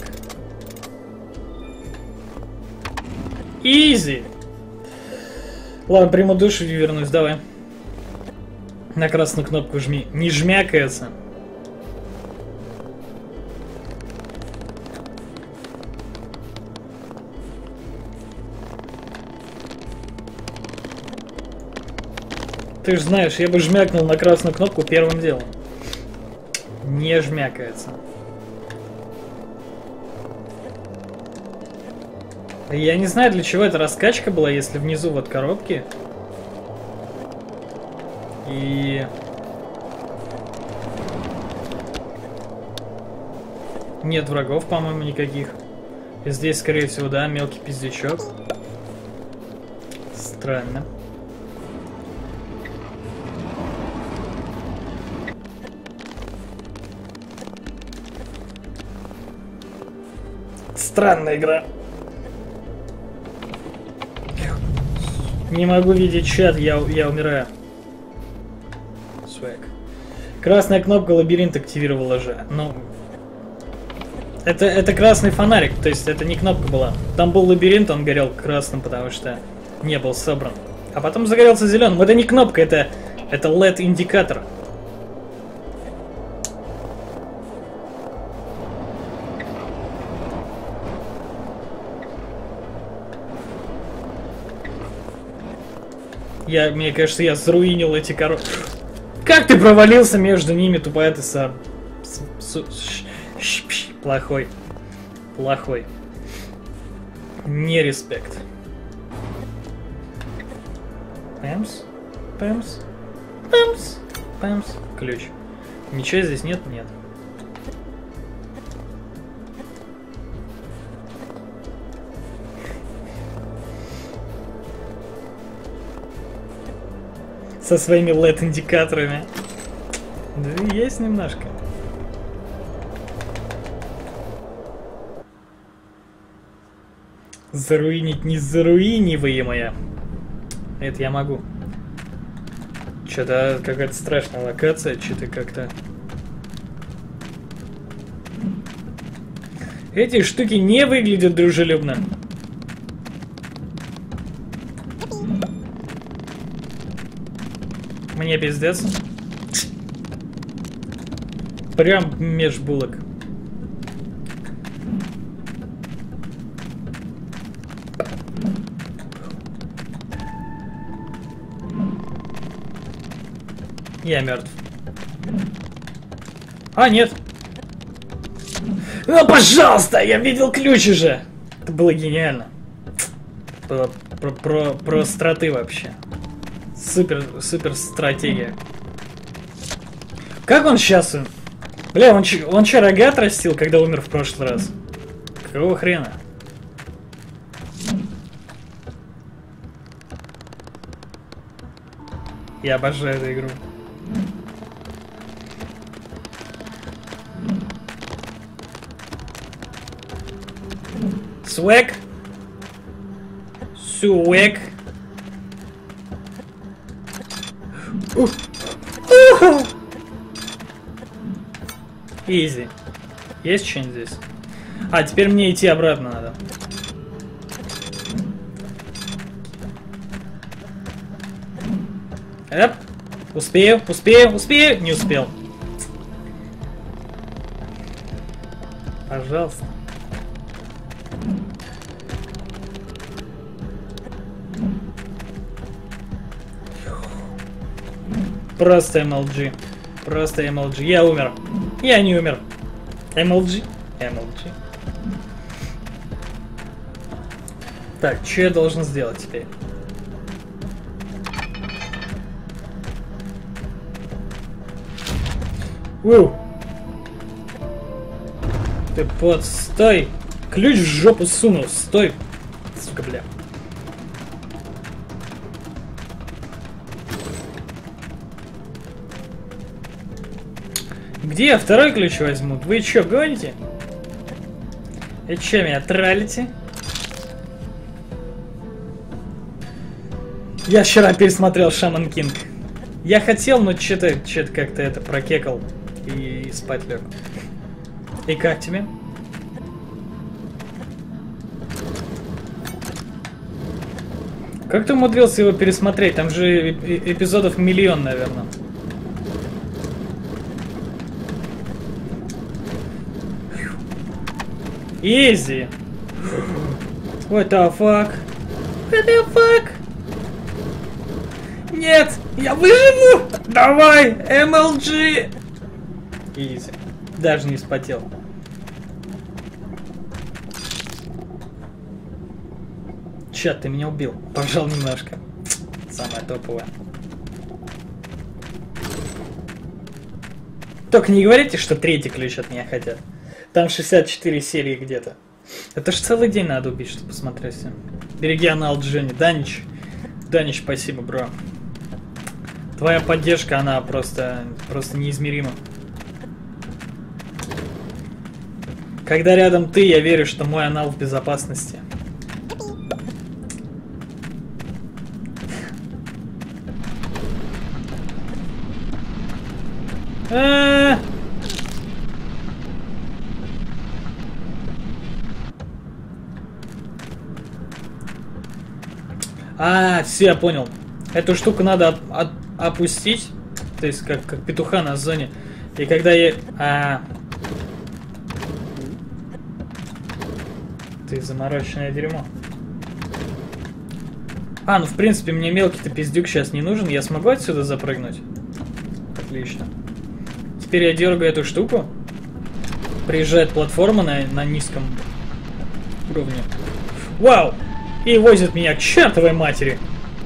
Изи. Ладно, приму душ и вернусь, давай. На красную кнопку жми. Не жмякается. Ты же знаешь, я бы жмякнул на красную кнопку первым делом. Не жмякается. Я не знаю, для чего эта раскачка была, если внизу вот коробки. И... нет врагов, по-моему, никаких. И здесь, скорее всего, да, мелкий пиздячок. Странно. Странная игра. Не могу видеть чат, я, я умираю. Свэг. Красная кнопка лабиринт активировала же. Ну, это, это красный фонарик, то есть это не кнопка была. Там был лабиринт, он горел красным, потому что не был собран. А потом загорелся зеленым. Это не кнопка, это, это эл и ди-индикатор. Я, мне кажется, я заруинил эти коробки. Как ты провалился между ними, тупая ты сам? Плохой. Плохой. Не респект. Пэмс. Пэмс. Пэмс. Пэмс. Ключ. Ничего здесь нет? Нет. Со своими эл и ди-индикаторами. Да, есть немножко. Заруинить незаруиниваемое. Это я могу. Что-то какая-то страшная локация, что-то как-то... Эти штуки не выглядят дружелюбно. Мне пиздец. Прям меж булок. Я мертв. А, нет. Ну, пожалуйста, я видел ключ уже. Это было гениально. Про, про, про, про страты вообще. Супер, супер стратегия. Как он сейчас? Бля, он, он че, рога отрастил, когда умер в прошлый раз? Какого хрена? Я обожаю эту игру. Свек. Суэк. Изи. Есть что-нибудь здесь? А, теперь мне идти обратно надо. Эп. Успею, успею, успею. Не успел. Пожалуйста. Просто эм эл джи. Просто эм эл джи. Я умер. Я не умер. эм эл джи. эм эл джи. Так, что я должен сделать теперь? У! Ты подстой! Ключ в жопу сунул. Стой! Сука, бля. Где я второй ключ возьму? Вы чё, гоните? И чё, меня тралите? Я вчера пересмотрел Шаман Кинг. Я хотел, но что-то что-то как-то это прокекал и спать лег. И как тебе? Как ты умудрился его пересмотреть? Там же эпизодов миллион, наверное. Изи. What the fuck? What the fuck? Нет, я выживу! Давай, эм эл джи! Изи. Даже не вспотел. Чат, ты меня убил. Пожал немножко. Самое топовое. Только не говорите, что третий ключ от меня хотят. Там шестьдесят четыре серии где-то. Это ж целый день надо убить, чтобы посмотреть все. Береги анал, Дженни. Данич. Данич, спасибо, бро. Твоя поддержка, она просто, просто неизмерима. Когда рядом ты, я верю, что мой анал в безопасности. А, -а, -а все, я понял. Эту штуку надо от, от, опустить, то есть как, как петуха на зоне. И когда я... А, ты замороченное дерьмо. А, ну в принципе мне мелкий-то пиздюк сейчас не нужен. Я смогу отсюда запрыгнуть? Отлично. Теперь я дергаю эту штуку. Приезжает платформа на, на низком уровне. Вау! И возит меня к чертовой матери.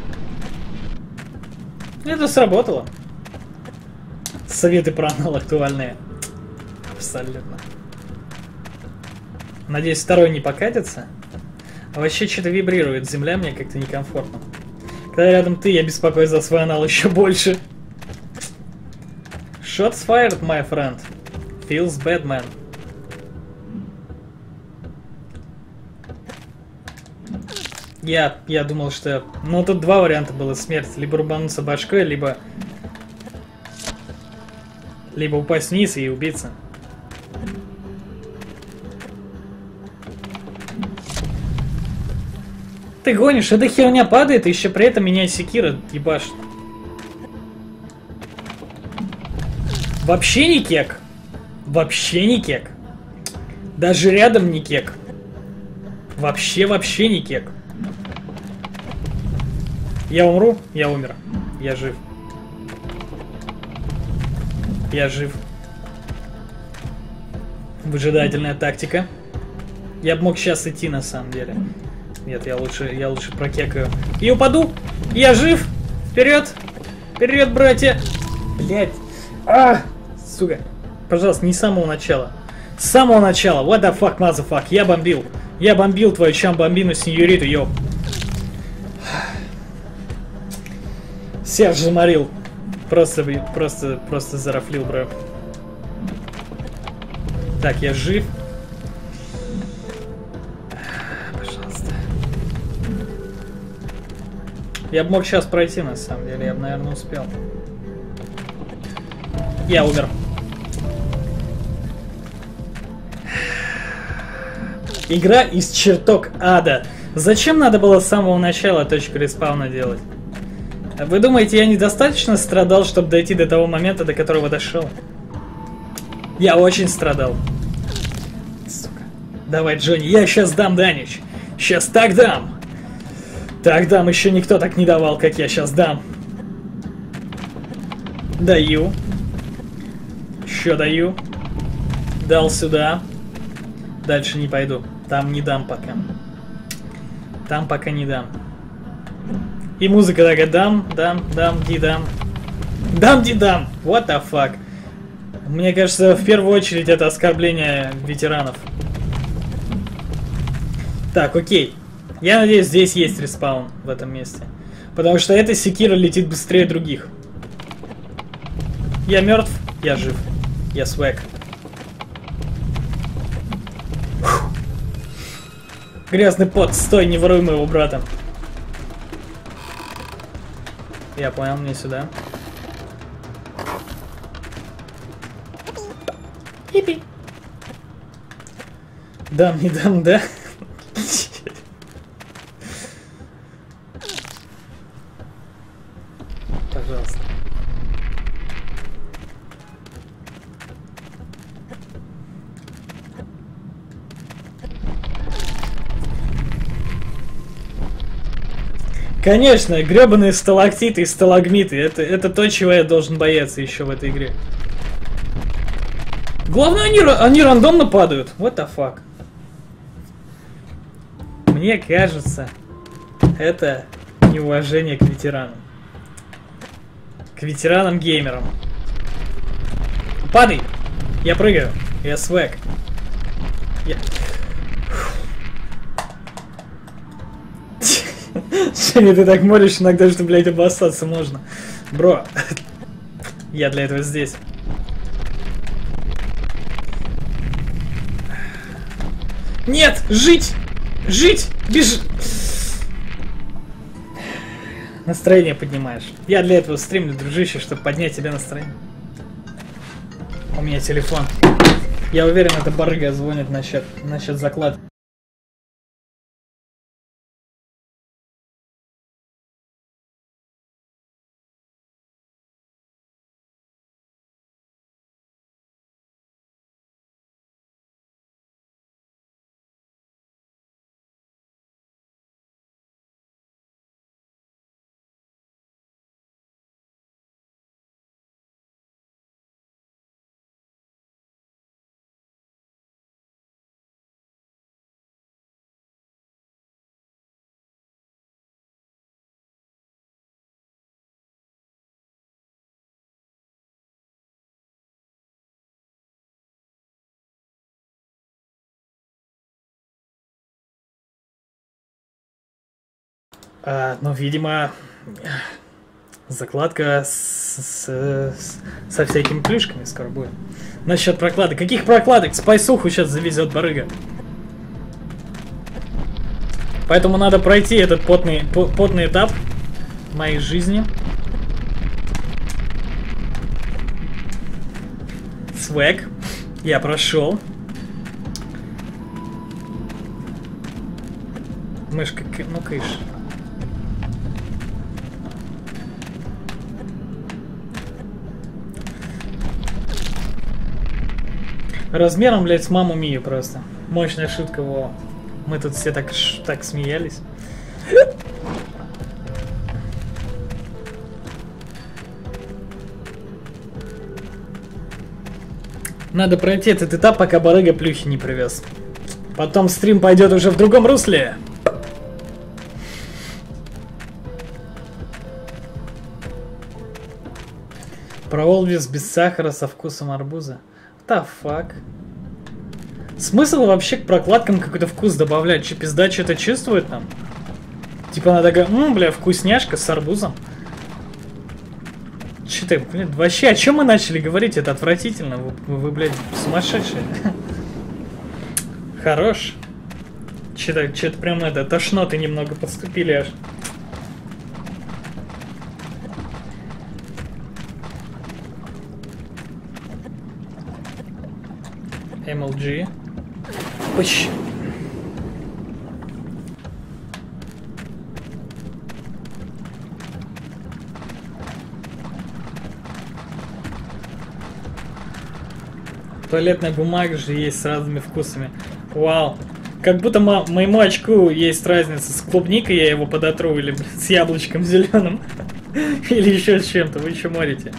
Это сработало. Советы про анал актуальные. Абсолютно. Надеюсь, второй не покатится. А вообще что-то вибрирует. Земля мне как-то некомфортно. Когда рядом ты, я беспокоюсь за свой анал еще больше. Shots fired, my friend. Feels bad, man. Я, я думал, что... Ну, тут два варианта было смерть. Либо рубануться башкой, либо... Либо упасть вниз и убиться. Ты гонишь, эта херня падает, и еще при этом меня секира ебашит. Вообще не кек. Вообще не кек. Даже рядом не кек. Вообще, вообще не кек. Я умру? Я умер. Я жив. Я жив. Выжидательная тактика. Я бы мог сейчас идти на самом деле. Нет, я лучше, я лучше прокекаю. И упаду! Я жив! Вперед! Вперед, братья! Блять! А! Сука! Пожалуйста, не с самого начала. С самого начала! What the fuck, motherfuck! Я бомбил! Я бомбил твою чамбомбину сеньориту, ёп! Серж заморил. Просто, просто, просто зарафлил, бро. Так, я жив. Пожалуйста. Я бы мог сейчас пройти, на самом деле. Я бы, наверное, успел. Я умер. Игра из чертог ада. Зачем надо было с самого начала точку респауна делать? Вы думаете, я недостаточно страдал, чтобы дойти до того момента, до которого дошел? Я очень страдал. Сука. Давай, Джонни, я сейчас дам, Данич. Сейчас так дам. Так дам, еще никто так не давал, как я сейчас дам. Даю. Еще даю. Дал сюда. Дальше не пойду. Там не дам пока. Там пока не дам. И музыка такая: дам, дам, дам, ди дам. Дам, ди дам. What the fuck. Мне кажется, в первую очередь это оскорбление ветеранов. Так, окей. Я надеюсь, здесь есть респаун в этом месте. Потому что эта секира летит быстрее других. Я мертв, я жив. Я свэг. Грязный пот, стой, не воруй моего брата. Я понял, мне сюда. Хиппи. Дам, не дам, да? Пожалуйста. Конечно, гребаные сталактиты и сталагмиты. Это, это то, чего я должен бояться еще в этой игре. Главное, они, они рандомно падают. What the fuck? Мне кажется, это неуважение к ветеранам. К ветеранам-геймерам. Падай! Я прыгаю. Я свэг. Я... Женя, ты так молишь иногда, что, блядь, обоссаться можно. Бро, я для этого здесь. Нет! Жить! Жить! Беж... Настроение поднимаешь. Я для этого стримлю, дружище, чтобы поднять тебе настроение. У меня телефон. Я уверен, эта барыга звонит насчет, насчет закладки. А, ну, видимо, закладка с, с, с, со всякими плюшками скоро будет. Насчет прокладок. Каких прокладок? Спайсуху сейчас завезет барыга. Поэтому надо пройти этот потный, потный этап моей жизни. Свэг. Я прошел. Мышка, ну кыш. Размером, блядь, с маму Мию просто. Мощная шутка, во. Мы тут все так, так смеялись. Надо пройти этот этап, пока барыга плюхи не привез. Потом стрим пойдет уже в другом русле. Проволвис без сахара со вкусом арбуза. What the fuck? Смысл вообще к прокладкам какой-то вкус добавлять? Че, пизда что-то чувствует там? Типа она такая, ммм, бля, вкусняшка с арбузом. Че ты, блин, вообще, о чем мы начали говорить? Это отвратительно. Вы, вы блядь, сумасшедшие. Хорош. Че-то, че-то прям это, тошноты немного подступили аж. эм эл джи. Почему? Туалетная бумага же есть с разными вкусами. Вау. Как будто мо моему очку есть разница с клубникой, я его подотру, или с яблочком зеленым. Или еще с чем-то. Вы еще морите.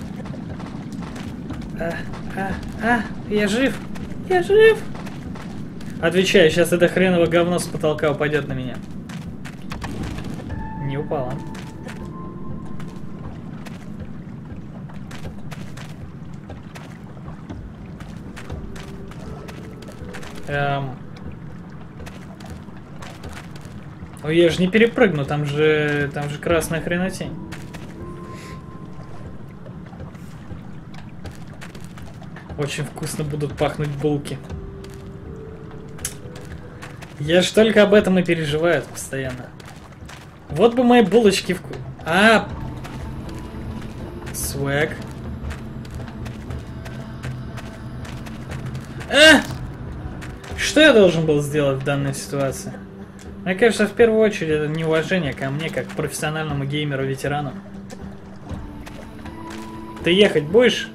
А, а, а, я жив. Я жив. Отвечаю, сейчас это хреново говно с потолка упадет на меня. Не упало. Эм... Ой, я же не перепрыгну, там же, там же красная хренотень. Очень вкусно будут пахнуть булки. Я ж только об этом и переживаю постоянно. Вот бы мои булочки вкус... А! Свэг. А! Что я должен был сделать в данной ситуации? Мне кажется, в первую очередь это неуважение ко мне, как к профессиональному геймеру-ветерану. Ты ехать будешь?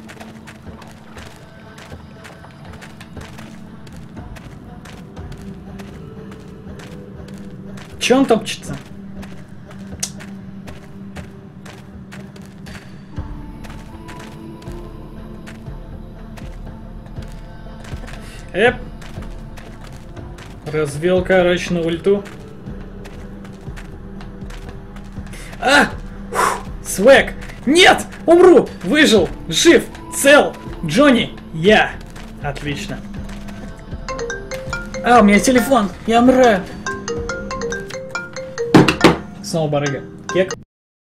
Че он топчется? Эп. Развел, короче, на ульту. А! Фух, свэг! Нет! Умру! Выжил! Жив! Цел! Джонни! Я! Отлично. А, у меня телефон! Я умираю! Снова барыга. Кек.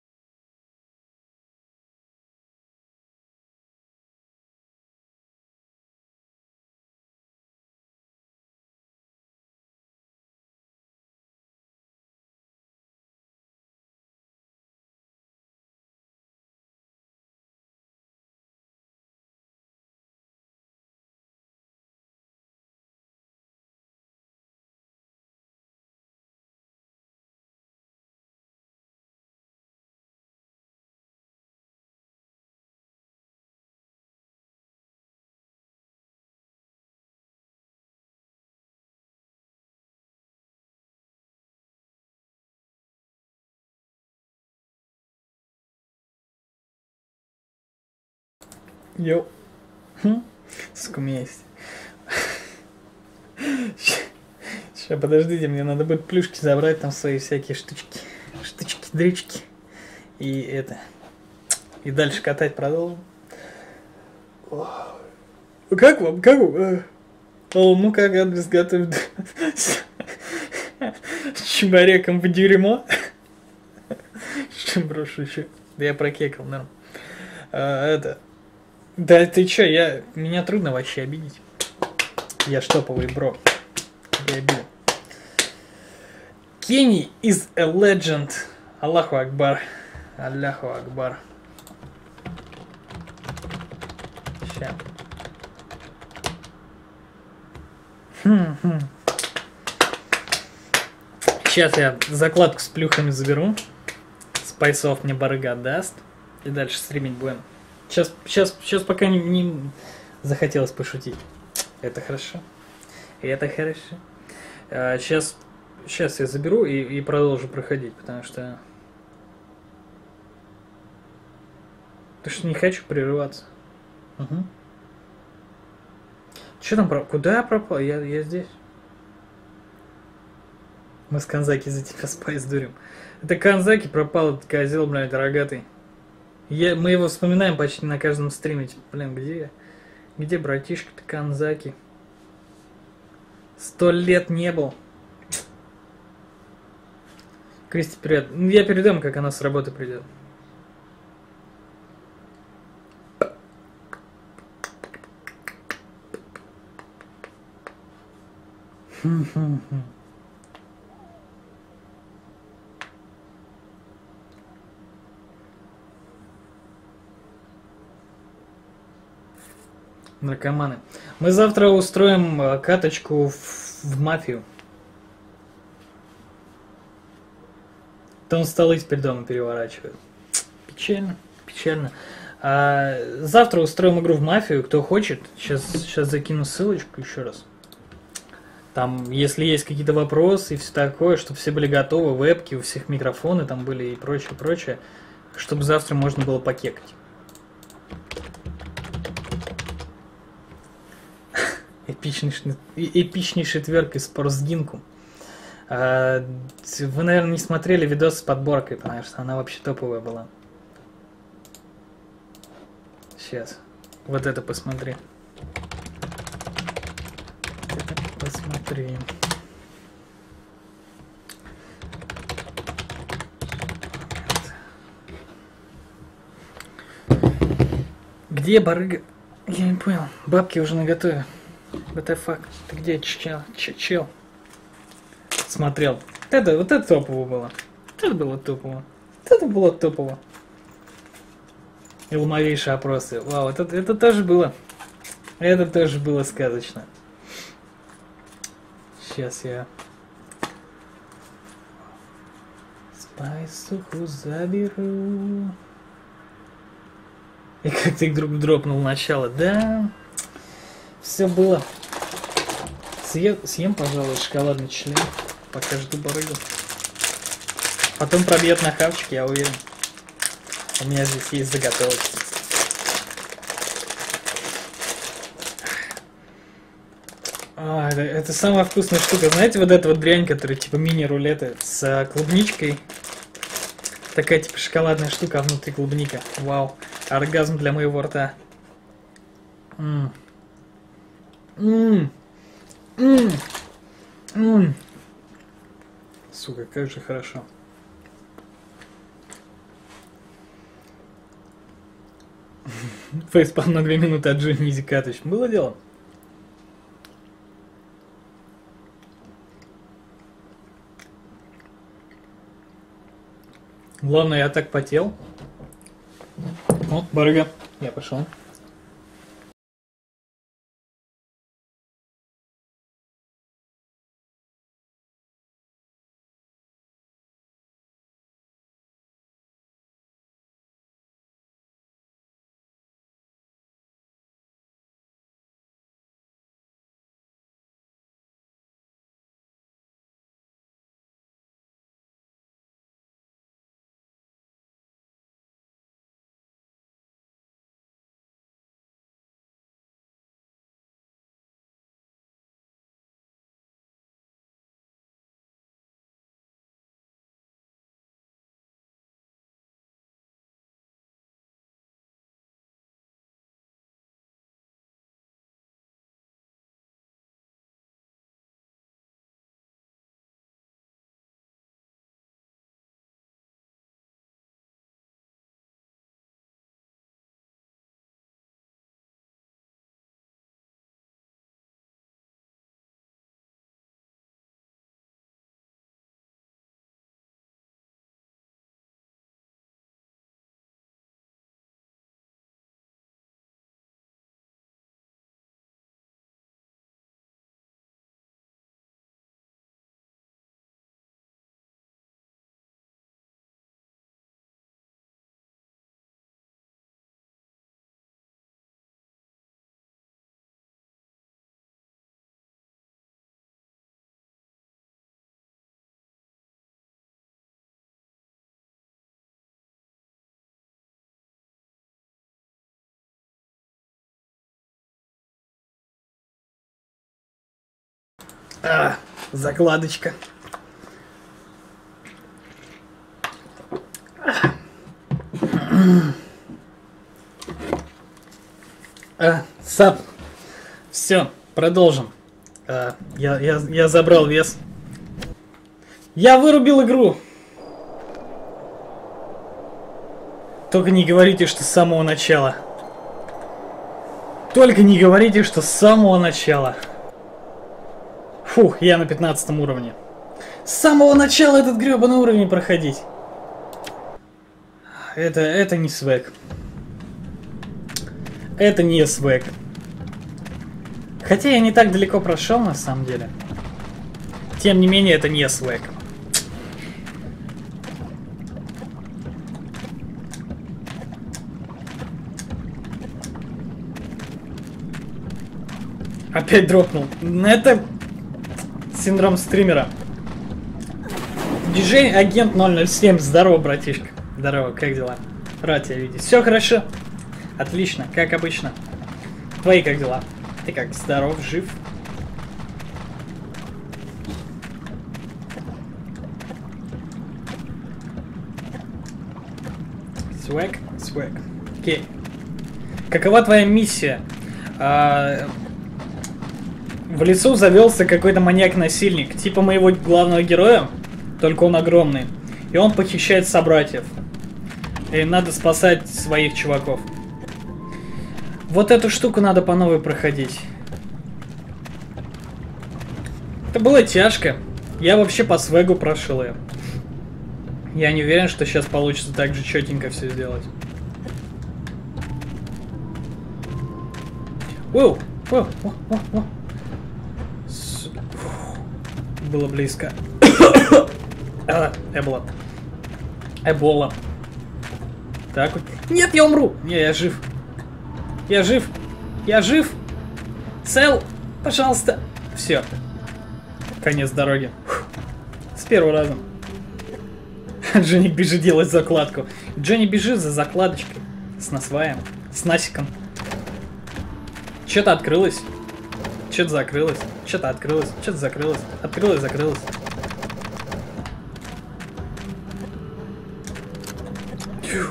Йоу. Хм. Сука, у меня есть. Сейчас, подождите, мне надо будет плюшки забрать, там свои всякие штучки. Штучки-дрючки. И это. И дальше катать продолжим. Как вам? Как вам? О, ну как адрес готовит? Чебуреком в дерьмо. Что брошу еще? Да я прокекал, наверное. А, это. Да ты чё, я... Меня трудно вообще обидеть. Я ж топовый, бро. Я обидел. Kenny is a legend. Аллаху Акбар. Аллаху Акбар. Ща. Хм-хм. Сейчас я закладку с плюхами заберу. Спайсов мне барыга даст. И дальше стримить будем. Сейчас, сейчас, сейчас пока не, не захотелось пошутить. Это хорошо. Это хорошо. А, сейчас, сейчас я заберу и, и продолжу проходить, потому что... Потому что не хочу прерываться. Угу. Что там про... Куда я пропал? Я, я здесь. Мы с Канзаки за тебя спайс дурим. Это Канзаки пропал, этот козел, блядь, рогатый. Я, мы его вспоминаем почти на каждом стриме. Типа, блин, где? Где братишка-то Канзаки? Сто лет не был. Кристи, привет. Ну, я передам, как она с работы придет. Наркоманы. Мы завтра устроим э, каточку в, в мафию. Там столы теперь дома переворачивают. Печально, печально. А, завтра устроим игру в мафию. Кто хочет, сейчас, сейчас закину ссылочку еще раз. Там, если есть какие-то вопросы и все такое, чтобы все были готовы, вебки, у всех микрофоны там были и прочее, прочее, чтобы завтра можно было покекать. Эпичнейший, эпичнейший тверк из Спортсгинку. А, вы, наверное, не смотрели видос с подборкой, потому что она вообще топовая была. Сейчас. Вот это посмотри. Посмотри. Где барыга? Я не понял. Бабки уже наготове. what the fuck? Ты где, чел? Чел? Смотрел. Это, вот это топово было. Это было топово. Это было топово. И ломовейшие опросы. Вау, это, это тоже было. Это тоже было сказочно. Сейчас я спайсуху заберу. И как ты вдруг дропнул начало. Да, все было. Съем, съем, пожалуй, шоколадный член. Пока жду барыгу. Потом пробьет на хавчик, я уверен. У меня здесь есть заготовки. А, это, это самая вкусная штука. Знаете, вот эта вот дрянь, которая типа мини-рулеты с а, клубничкой. Такая типа шоколадная штука, а внутри клубника. Вау. Оргазм для моего рта. Ммм. Ммм. Ммм. Ммм. Сука, как же хорошо. Фейспалм на две минуты от Джонни Зикатович. Было дело? Главное, я так потел. Вот, барыга. Я пошел. А, закладочка. А, сап. Все, продолжим. А, я, я, я забрал вес. Я вырубил игру. Только не говорите, что с самого начала. Только не говорите, что с самого начала. Фух, я на пятнадцатом уровне. С самого начала этот гребаный уровень проходить. Это, это не свек. Это не свек. Хотя я не так далеко прошел, на самом деле. Тем не менее, это не свек. Опять дропнул. Это синдром стримера. Диджей агент ноль ноль семь. Здорово, братишка. Здорово, как дела? Рад тебя видеть. Все хорошо? Отлично, как обычно. Твои как дела? Ты как, здоров, жив? Свэг, свэг. Окей. Какова твоя миссия? А... В лесу завелся какой-то маньяк-насильник, типа моего главного героя, только он огромный. И он похищает собратьев. И надо спасать своих чуваков. Вот эту штуку надо по новой проходить. Это было тяжко. Я вообще по свегу прошел ее. Я не уверен, что сейчас получится так же четенько все сделать. Воу! Воу! Воу! Воу! Воу! С... Было близко. А, Эбола. Эбола. Так вот. Нет, я умру! Не, я жив. Я жив. Я жив. Цел. Пожалуйста. Все. Конец дороги. Фух. С первого раза. Дженни бежит делать закладку. Дженни бежит за закладочкой. С насваем. С насиком. Что-то открылось. Что-то закрылось. Что-то открылось. Что-то закрылось. Открылось, закрылось. Фью.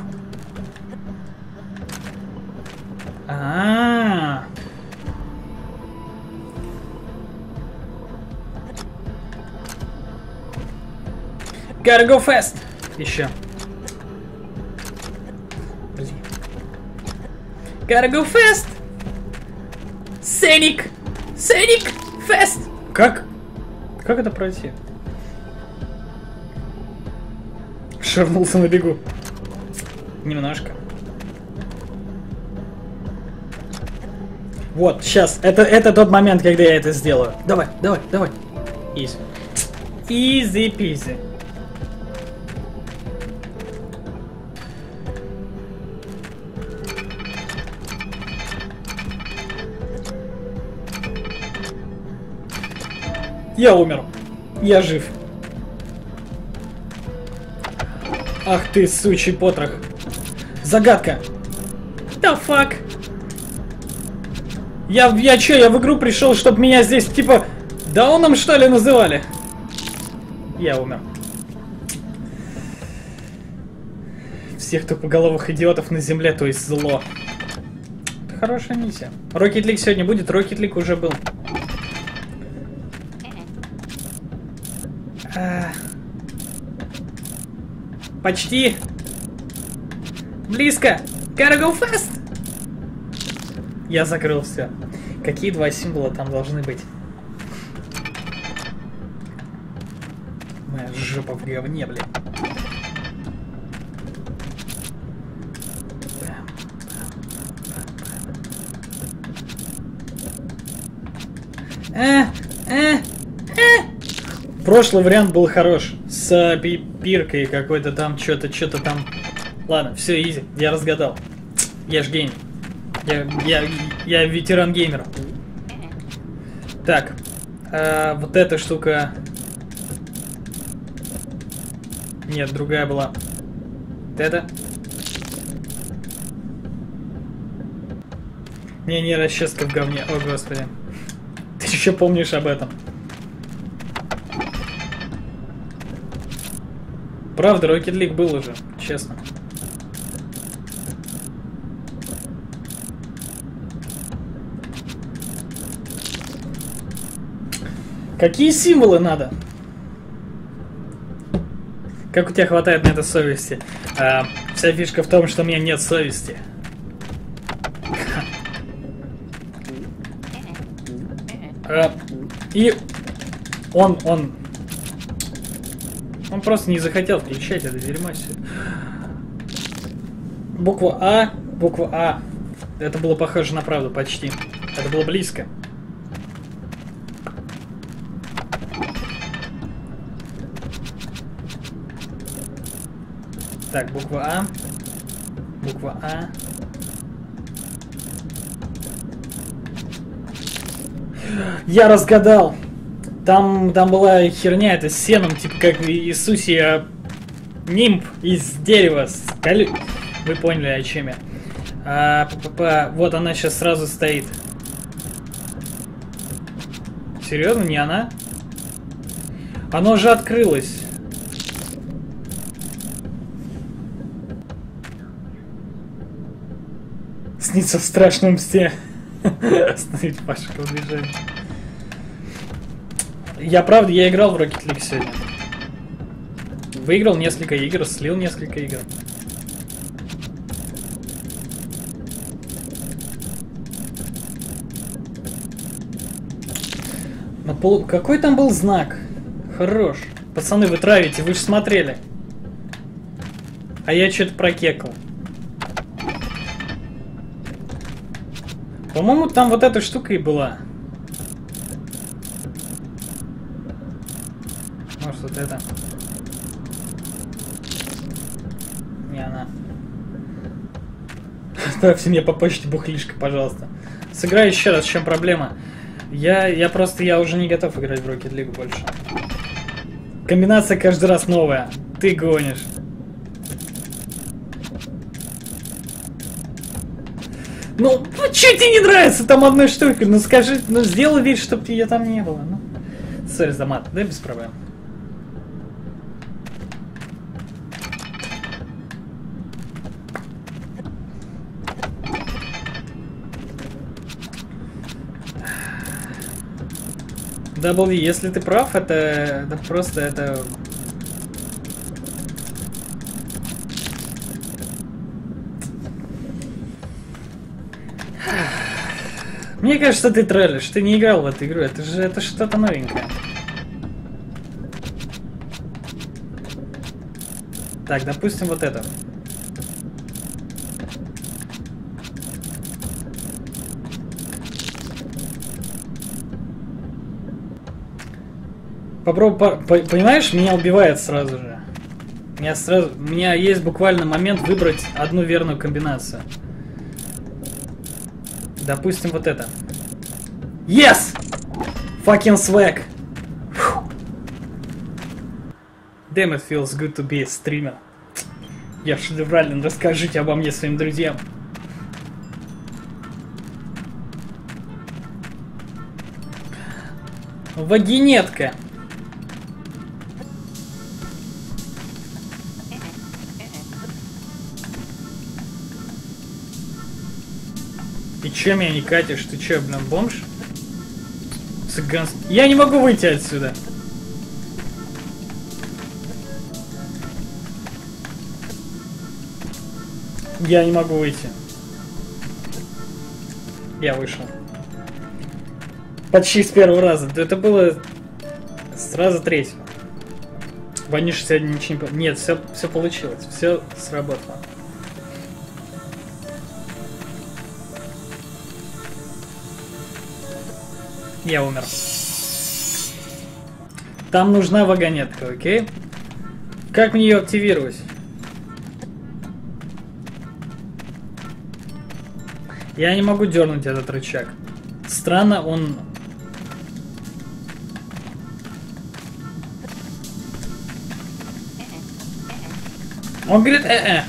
А-а-а. Gotta go fast. Еще. Блин. Gotta go fast. Сеник. Сеник. Fast. Как? Как это пройти? Шарнулся на бегу. Немножко. Вот, сейчас. Это, это тот момент, когда я это сделаю. Давай, давай, давай. Изи. Изи-пизи. Я умер. Я жив. Ах ты, сучий потрох. Загадка. The fuck? Я, я чё, я в игру пришел, чтобы меня здесь, типа, дауном, что ли, называли? Я умер. Всех тупоголовых идиотов на земле, то есть зло. Это хорошая миссия. Rocket League сегодня будет? Rocket League уже был. А... Почти. Близко. Gotta go fast. Я закрыл все. Какие два символа там должны быть? Моя жопа в говне, блин. А, а, а. Прошлый вариант был хорош. С пипиркой какой-то там, что-то, что-то там. Ладно, все, изи. Я разгадал. Я ж геймер. Я, я, я ветеран геймера. Так. А, вот эта штука. Нет, другая была. Вот это. Не, не, расческа в говне. О, господи. Ты еще помнишь об этом? Правда, Rocket League был уже, честно. Какие символы надо? Как у тебя хватает на это совести? А, вся фишка в том, что у меня нет совести. А, и он, он... Он просто не захотел включать это дерьмо все. Буква А, буква А. Это было похоже на правду почти. Это было близко. Так, буква А. Буква А. Я разгадал. Там, там была херня, это с сеном, типа как в Иисусе нимб из дерева. Скаль... Вы поняли, о чем я. А, п -п -п вот она сейчас сразу стоит. Серьезно, не она? Оно уже открылось. Снится в страшном сне. Остановить Пашку в движении. Я правда, я играл в Rocket League сегодня. Выиграл несколько игр, слил несколько игр. На полу... Какой там был знак? Хорош. Пацаны, вы травите, вы же смотрели. А я что-то прокекал. По-моему, там вот эта штука и была. Может, вот это. Не она. Ставьте мне по почте бухлишко, пожалуйста. Сыграй еще раз, в чем проблема. Я, я просто, я уже не готов играть в Rocket League больше. Комбинация каждый раз новая. Ты гонишь. Ну, ну что тебе не нравится там одной штукой? Ну скажи, ну сделай вид, чтобы ее там не было. Ну, сори за мат, да, без проблем. W, если ты прав, это, это просто это... Мне кажется, ты троллишь, ты не играл в эту игру, это же это что-то новенькое. Так, допустим, вот это. Попробуй, по, по, понимаешь, меня убивает сразу же. Меня сразу, у меня есть буквально момент выбрать одну верную комбинацию. Допустим, вот это. Yes! Fucking swag! Damn, it feels good to be a streamer. Я шедеврален, расскажите обо мне своим друзьям. Вагинетка. И че меня не катишь? Ты че, блин, бомж? Цыганский. Я не могу выйти отсюда. Я не могу выйти. Я вышел. Почти с первого раза. Это было сразу третьего. Ваниша сегодня ничего не... Нет, все, все получилось. Все сработало. Я умер. Там нужна вагонетка, окей? Как мне ее активировать? Я не могу дернуть этот рычаг. Странно, он... Он говорит э-э.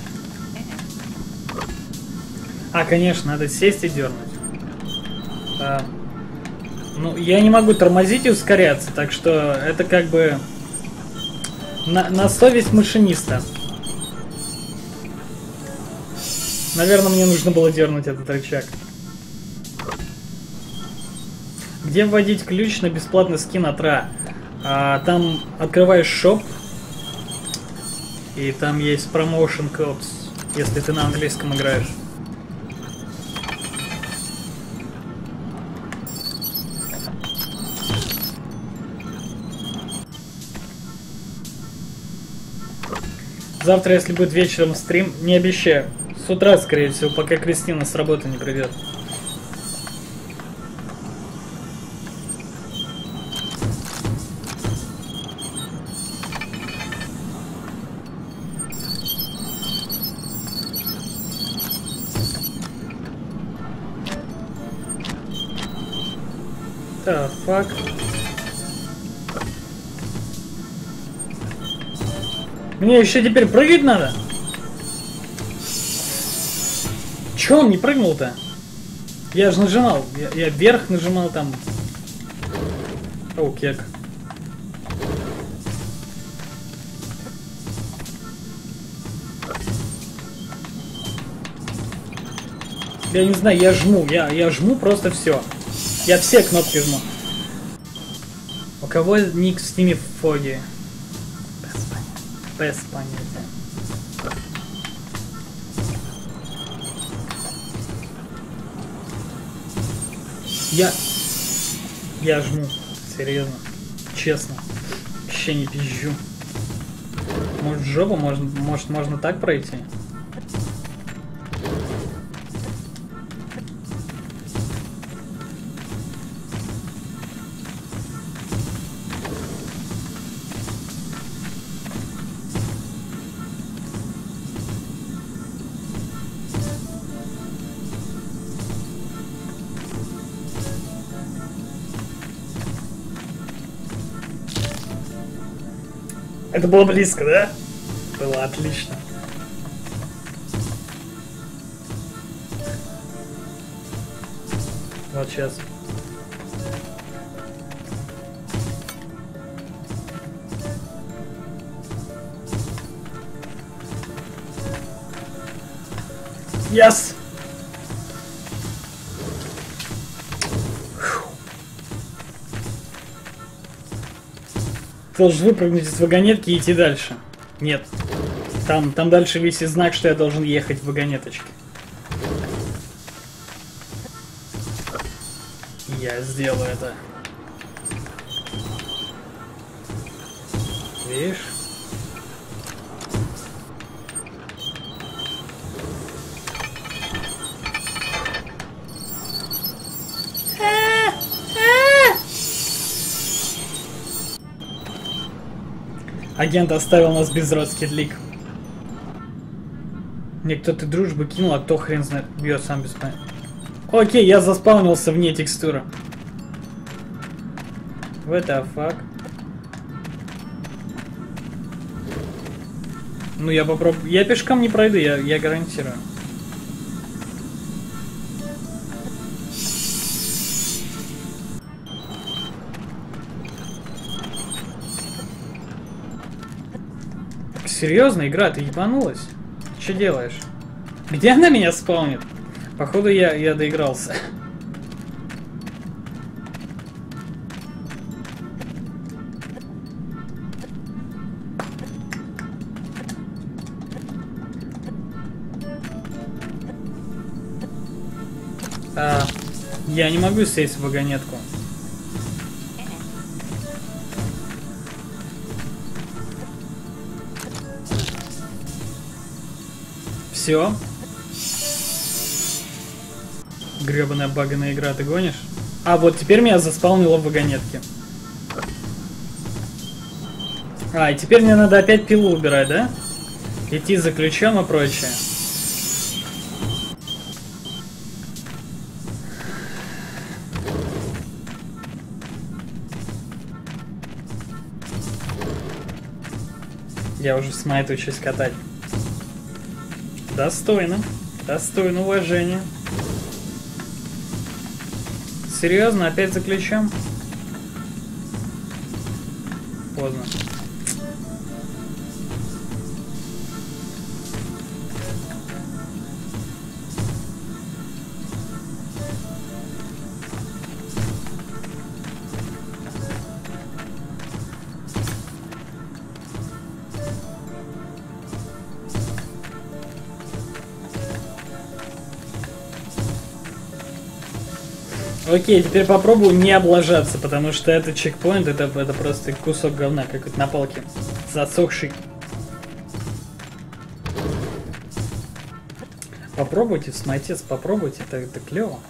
А, конечно, надо сесть и дернуть. А, ну, я не могу тормозить и ускоряться, так что это как бы... На, на совесть машиниста. Наверное, мне нужно было дернуть этот рычаг. Где вводить ключ на бесплатный скин от Ра? А, там открываешь шоп. И там есть promotion codes, если ты на английском играешь. Завтра, если будет вечером стрим, не обещаю. С утра, скорее всего, пока Кристина с работы не придет. Да, фак. Мне еще теперь прыгать надо? Че он не прыгнул-то? Я же нажимал. Я, я вверх нажимал там. Оу, кек. Я не знаю, я жму. Я, я жму просто все. Я все кнопки жму. У кого ник в Steam Фоги? Без понятия. Я... Я жму. Серьезно. Честно. Вообще не пизжу. Может, в жопу? Может, может, можно так пройти? Это было близко, да? Было отлично. Вот сейчас. Yes! Ты должен выпрыгнуть из вагонетки и идти дальше. Нет. Там, там дальше висит знак, что я должен ехать в вагонеточке. Я сделаю это. Видишь? Агент оставил нас без родскидлик. Мне кто-то дружбу кинул, а кто хрен знает, бьет сам без понятия. Окей, я заспаунился вне текстуры. What the fuck? Ну я попробую. Я пешком не пройду, я, я гарантирую. Серьезно, игра, ты ебанулась? Ты что делаешь? Где она меня спаунит? Походу я, я доигрался. А, я не могу сесть в вагонетку. Все. Гребаная баганая игра, ты гонишь? А, вот теперь меня заспаунило в вагонетке. А, и теперь мне надо опять пилу убирать, да? Идти за ключом и прочее. Я уже с Майт учусь катать. Достойно. Достойно уважения. Серьезно, опять за ключом? Поздно. Окей, теперь попробую не облажаться, потому что этот чекпоинт, это, это просто кусок говна, как на палке. Засохший. Попробуйте, смайтец, попробуйте, это, это клево.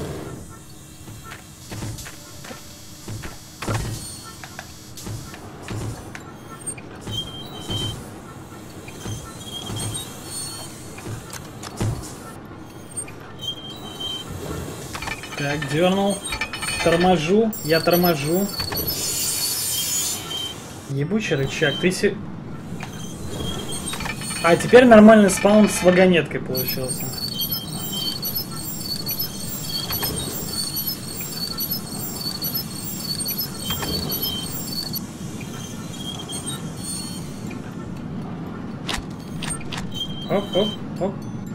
Так, дернул. Торможу. Я торможу. Ебучий рычаг. Ты се... А, теперь нормальный спаун с вагонеткой получился. Оп, оп, оп.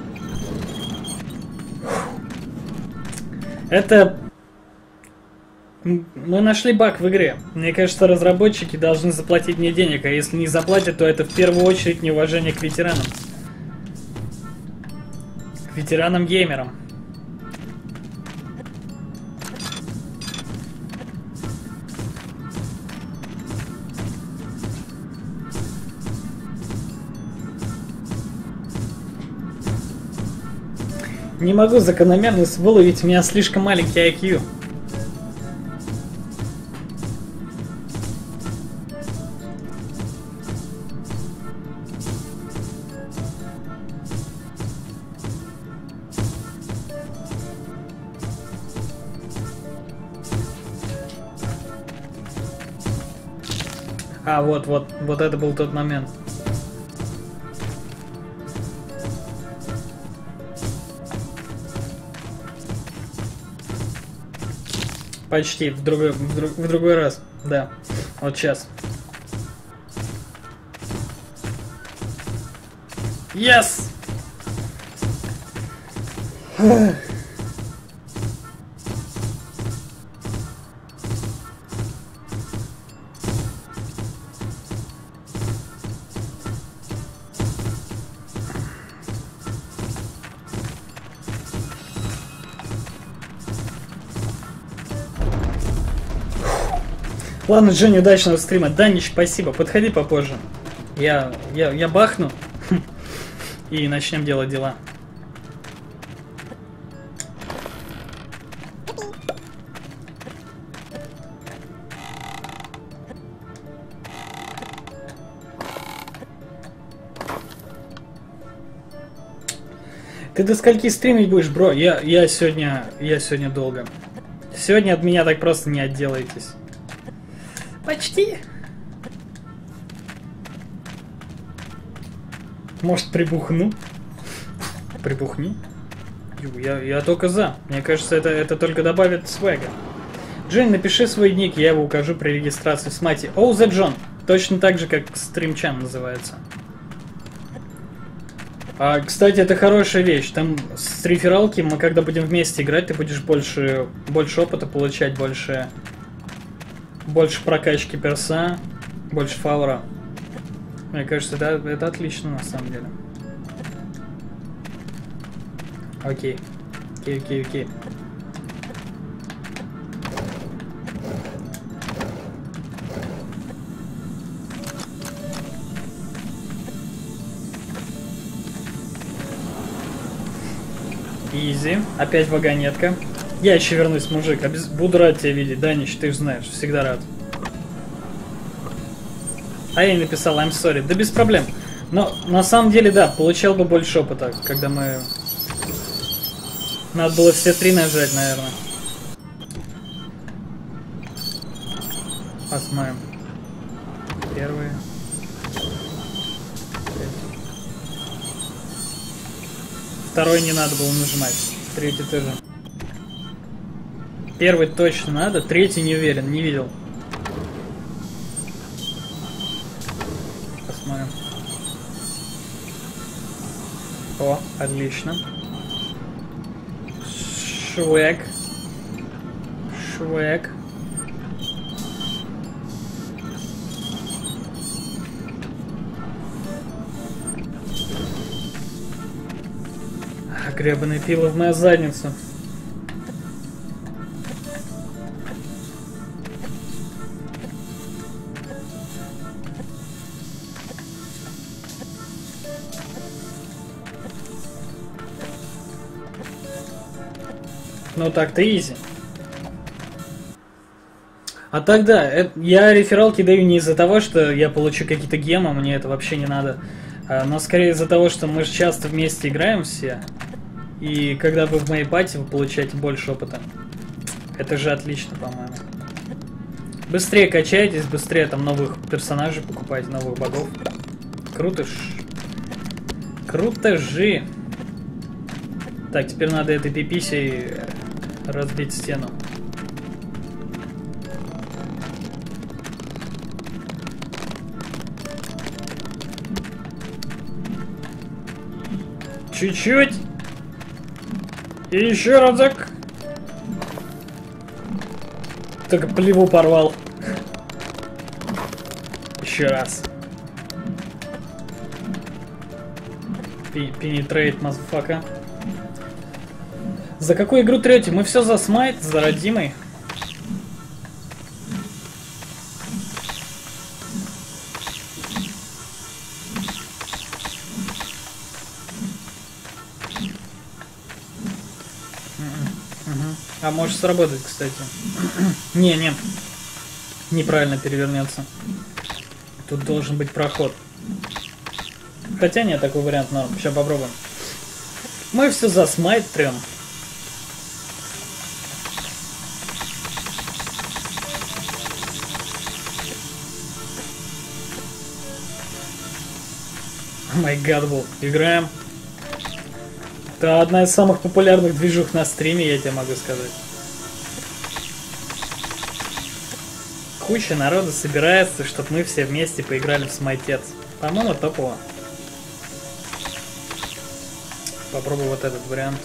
Это... Мы нашли баг в игре. Мне кажется, разработчики должны заплатить мне денег, а если не заплатят, то это в первую очередь неуважение к ветеранам. К ветеранам-геймерам. Не могу закономерность выловить, у меня слишком маленький ай кью. А, вот, вот, вот это был тот момент. Почти, в другой, в, друг, в другой раз, да, вот сейчас. Yes! Ладно, Джонни, удачного стрима. Данич, спасибо. Подходи попозже. Я, я, я бахну. И начнем делать дела. Ты до скольки стримить будешь, бро? Я, я сегодня, я сегодня долго. Сегодня от меня так просто не отделаетесь. Почти. Может, прибухну? Прибухни? Я, я только за. Мне кажется, это, это только добавит свега. Джейн, напиши свой ник, я его укажу при регистрации с мати. Оу, the John. Точно так же, как стримчан называется. А, кстати, это хорошая вещь. Там с рефералки мы, когда будем вместе играть, ты будешь больше, больше опыта получать, больше... Больше прокачки перса, больше фаура. Мне кажется, это, это отлично на самом деле. Окей. Окей, окей, окей. Изи. Опять вагонетка. Я еще вернусь, мужик. Обез... Буду рад тебя видеть. Данич, ты же знаешь, всегда рад. А я не написал I'm sorry. Да без проблем. Но на самом деле, да, получал бы больше опыта, когда мы... Надо было все три нажать, наверное. Посмотрим. Первый. Второй не надо было нажимать. Третий тоже. Первый точно надо, третий не уверен, не видел. Посмотрим. О, отлично. Швек. Швек. А, гребаные пилы в мою задницу. Ну так-то изи. А тогда, это, я рефералки даю не из-за того, что я получу какие-то гемы, мне это вообще не надо. А, но скорее из-за того, что мы же часто вместе играем все. И когда вы в моей пати, вы получаете больше опыта. Это же отлично, по-моему. Быстрее качайтесь, быстрее там новых персонажей покупайте, новых богов. Круто ж. Круто же. Так, теперь надо этой пиписей разбить стену. Чуть-чуть. И еще разок. Только плеву порвал. Еще раз. Пенетрейт, мазафака. За какую игру трете? Мы все за смайт, за родимый. А может сработать, кстати. Не, не. Неправильно перевернется. Тут должен быть проход. Хотя нет, такой вариант норм. Сейчас попробуем. Мы все за смайт трем. Май гад был. Играем. Это одна из самых популярных движух на стриме, я тебе могу сказать. Куча народа собирается, чтобы мы все вместе поиграли в смайтец. По-моему, топово. Попробую вот этот вариант.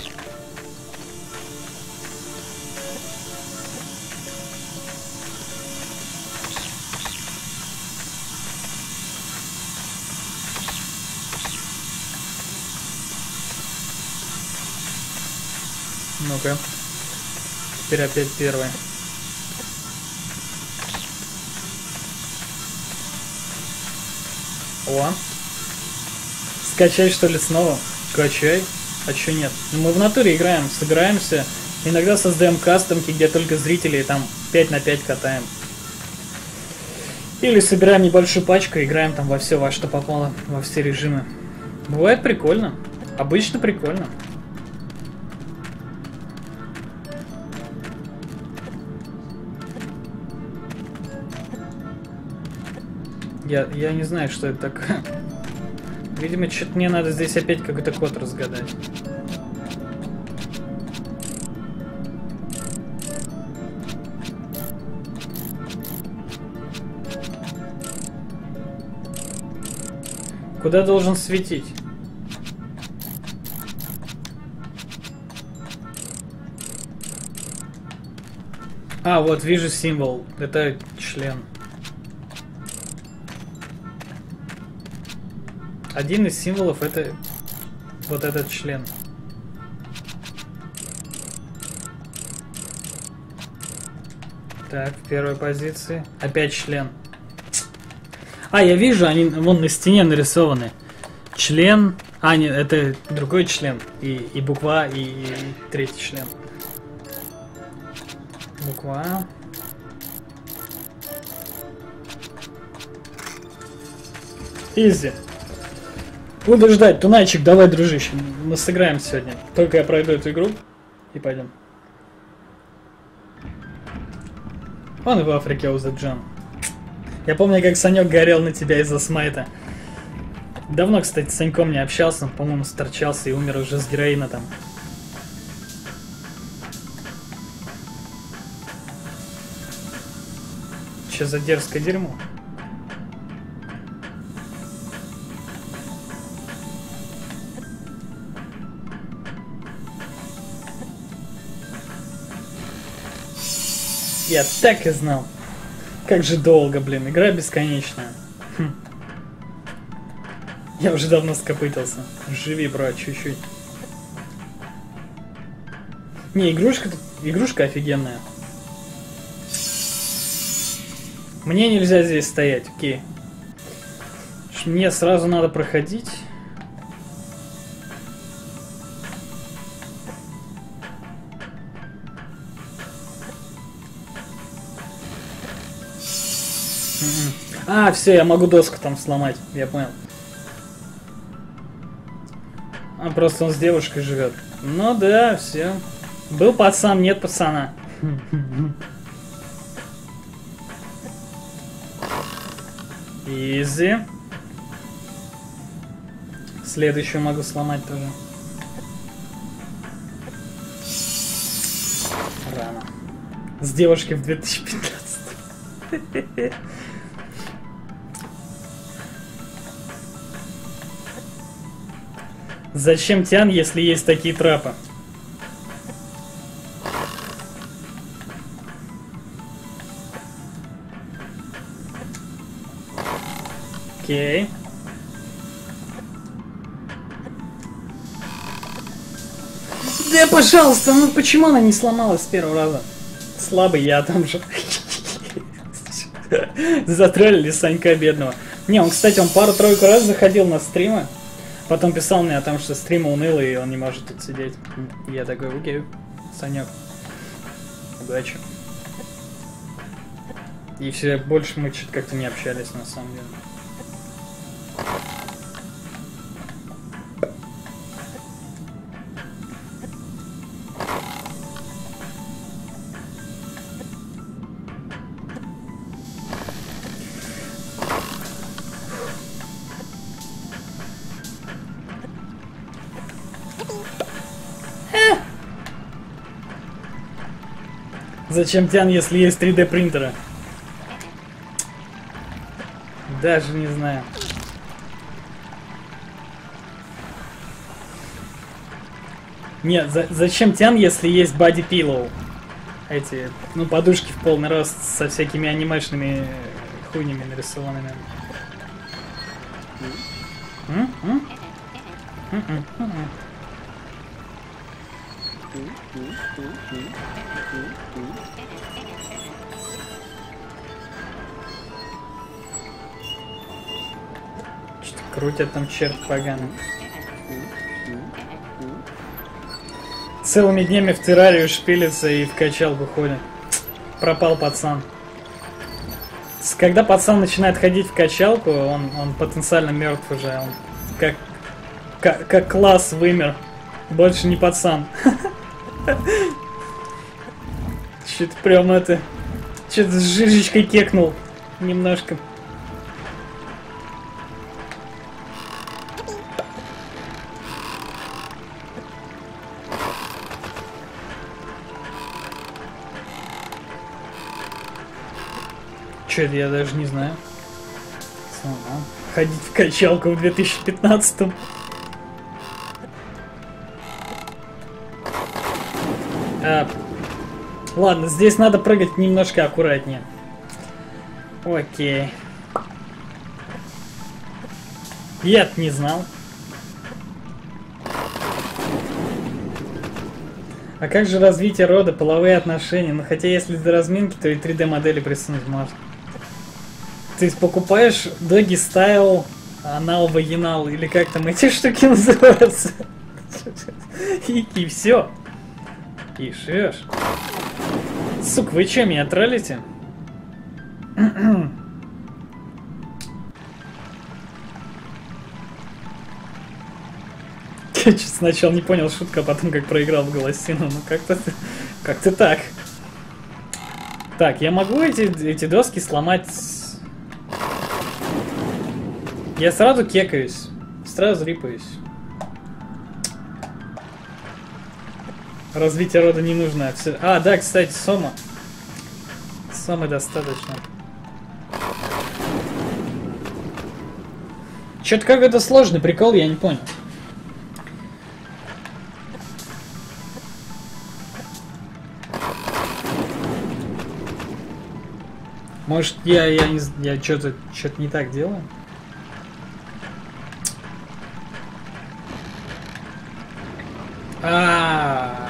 Ну-ка. Теперь опять первый. О. Скачай, что ли, снова? Качай. А чё нет? Ну, мы в натуре играем, собираемся. Иногда создаем кастомки, где только зрители там пять на пять катаем. Или собираем небольшую пачку и играем там во все, во что попало, во все режимы. Бывает прикольно. Обычно прикольно. Я, я не знаю, что это такое. Видимо, что-то мне надо здесь опять какой-то код разгадать. Куда должен светить? А, вот, вижу символ. Это член. Один из символов это вот этот член. Так, в первой позиции. Опять член. А, я вижу, они вон на стене нарисованы. Член. А, нет, это другой член. И, и буква, и, и третий член. Буква. Изи. Буду ждать. Тунайчик, давай, дружище. Мы сыграем сегодня. Только я пройду эту игру и пойдем. Он и в Африке Узаджан. Я помню, как Санек горел на тебя из-за смайта. Давно, кстати, с Саньком не общался. Он, по-моему, сторчался и умер уже с героина там. Че за дерзкое дерьмо? Я так и знал. Как же долго, блин. Игра бесконечная. Хм. Я уже давно скопытился. Живи, брат, чуть-чуть. Не, игрушка, игрушка офигенная. Мне нельзя здесь стоять, окей. Мне сразу надо проходить. А, все, я могу доску там сломать, я понял. А просто он с девушкой живет. Ну да, все. Был пацан, нет пацана. Изи. Следующую могу сломать тоже. Рано. С девушкой в две тысячи пятнадцатом. Зачем тян, если есть такие трапы? Окей. Да, пожалуйста, ну почему она не сломалась с первого раза? Слабый я там же. Затроллили Санька бедного. Не, он, кстати, он пару-тройку раз заходил на стримы. Потом писал мне о том, что стрим унылый, и он не может тут сидеть. Я такой, окей, Санек, удачи. И все, больше мы что-то как-то не общались, на самом деле. Зачем тян, если есть три дэ принтера? Даже не знаю. Нет, за зачем тян, если есть body pillow? Эти, ну, подушки в полный рост со всякими анимешными хуйнями нарисованными. М? М? М -м -м -м. Что-то крутят там черт поганый. Целыми днями в террарию шпилится и в качалку ходит. Пропал пацан. Когда пацан начинает ходить в качалку, он, он потенциально мертв уже. Он как, как, как класс вымер. Больше не пацан. Что-то прям это... Что-то с жижечкой кекнул. Немножко. Че это, я даже не знаю. Ага. Ходить в качалку в две тысячи пятнадцатом. А, ладно, здесь надо прыгать немножко аккуратнее. Окей. Я-то не знал. А как же развитие рода, половые отношения? Ну хотя если до разминки, то и три дэ модели присунуть можно. Ты покупаешь Doggy Style, анал, вагинал, или как там эти штуки называются? И, и все. И шиш. Сука, вы че, меня троллите? Я чуть сначала не понял шутку, а потом как проиграл в голосину. Ну как-то как-то так. Так, я могу эти, эти доски сломать. Я сразу кекаюсь. Сразу рипаюсь. Развитие рода не нужно. А, да, кстати, Сома. Сомы достаточно. Чё-то как это сложный прикол, я не понял. Может, я, я, не, я что-то что-то не так делаю? А-а-а.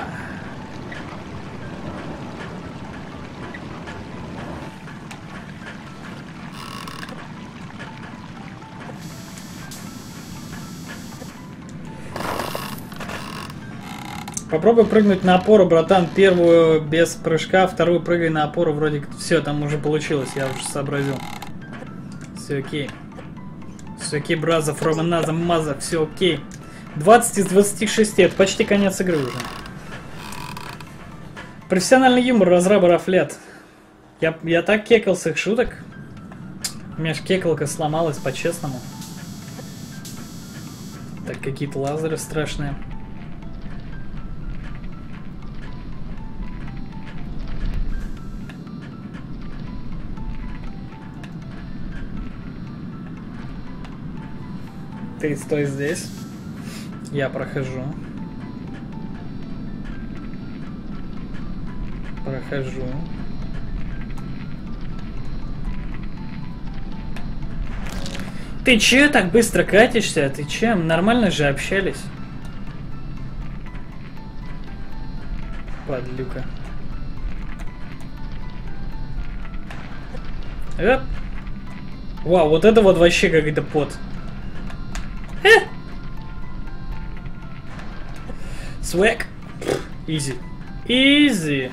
Попробуй прыгнуть на опору, братан. Первую без прыжка, вторую прыгай на опору. Вроде все, там уже получилось, я уже сообразил. Все окей. Все окей, браза, фроманаза, маза, все окей. двадцать из двадцати шести, это почти конец игры уже. Профессиональный юмор, разраба рафлят. Я, я так кекал с их шуток. У меня ж кекалка сломалась по-честному. Так, какие-то лазеры страшные. Ты стой здесь. Я прохожу. Прохожу. Ты че так быстро катишься? Ты чем? Нормально же общались. Подлюка. Эп. Вау, вот это вот вообще какой-то пот. Э! Свэк. Изи. Изи.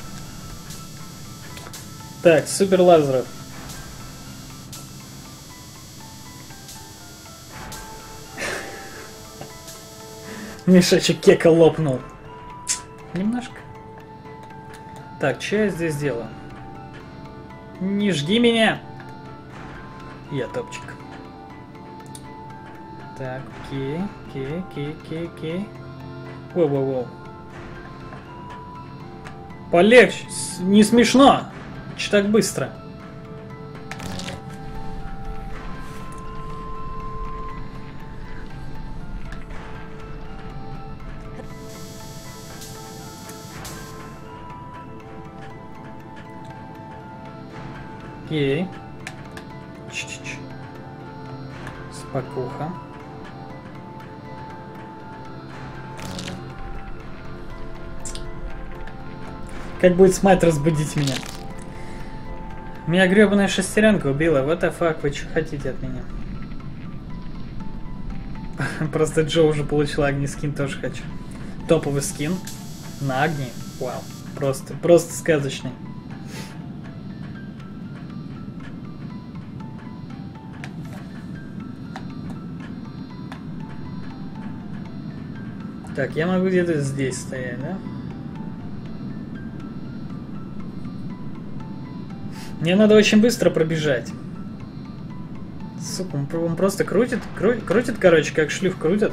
Так, супер лазеров. Мишачек кека лопнул. Немножко. Так, что я здесь делаю? Не жги меня. Я топчик. Так, окей, окей, окей, окей, окей. Воу-воу-воу. Полегче, не смешно. Че так быстро? Окей. Ч-ч-ч. Спокуха. Как будет смайт разбудить меня? Меня гребаная шестеренка убила. What the fuck, вы что хотите от меня? Просто Джо уже получила огни скин, тоже хочу. Топовый скин на огни. Вау. Просто, просто сказочный. Так, я могу где-то здесь стоять, да? Мне надо очень быстро пробежать. Сука, он, он просто крутит, кру, крутит, короче, как шлюх крутит.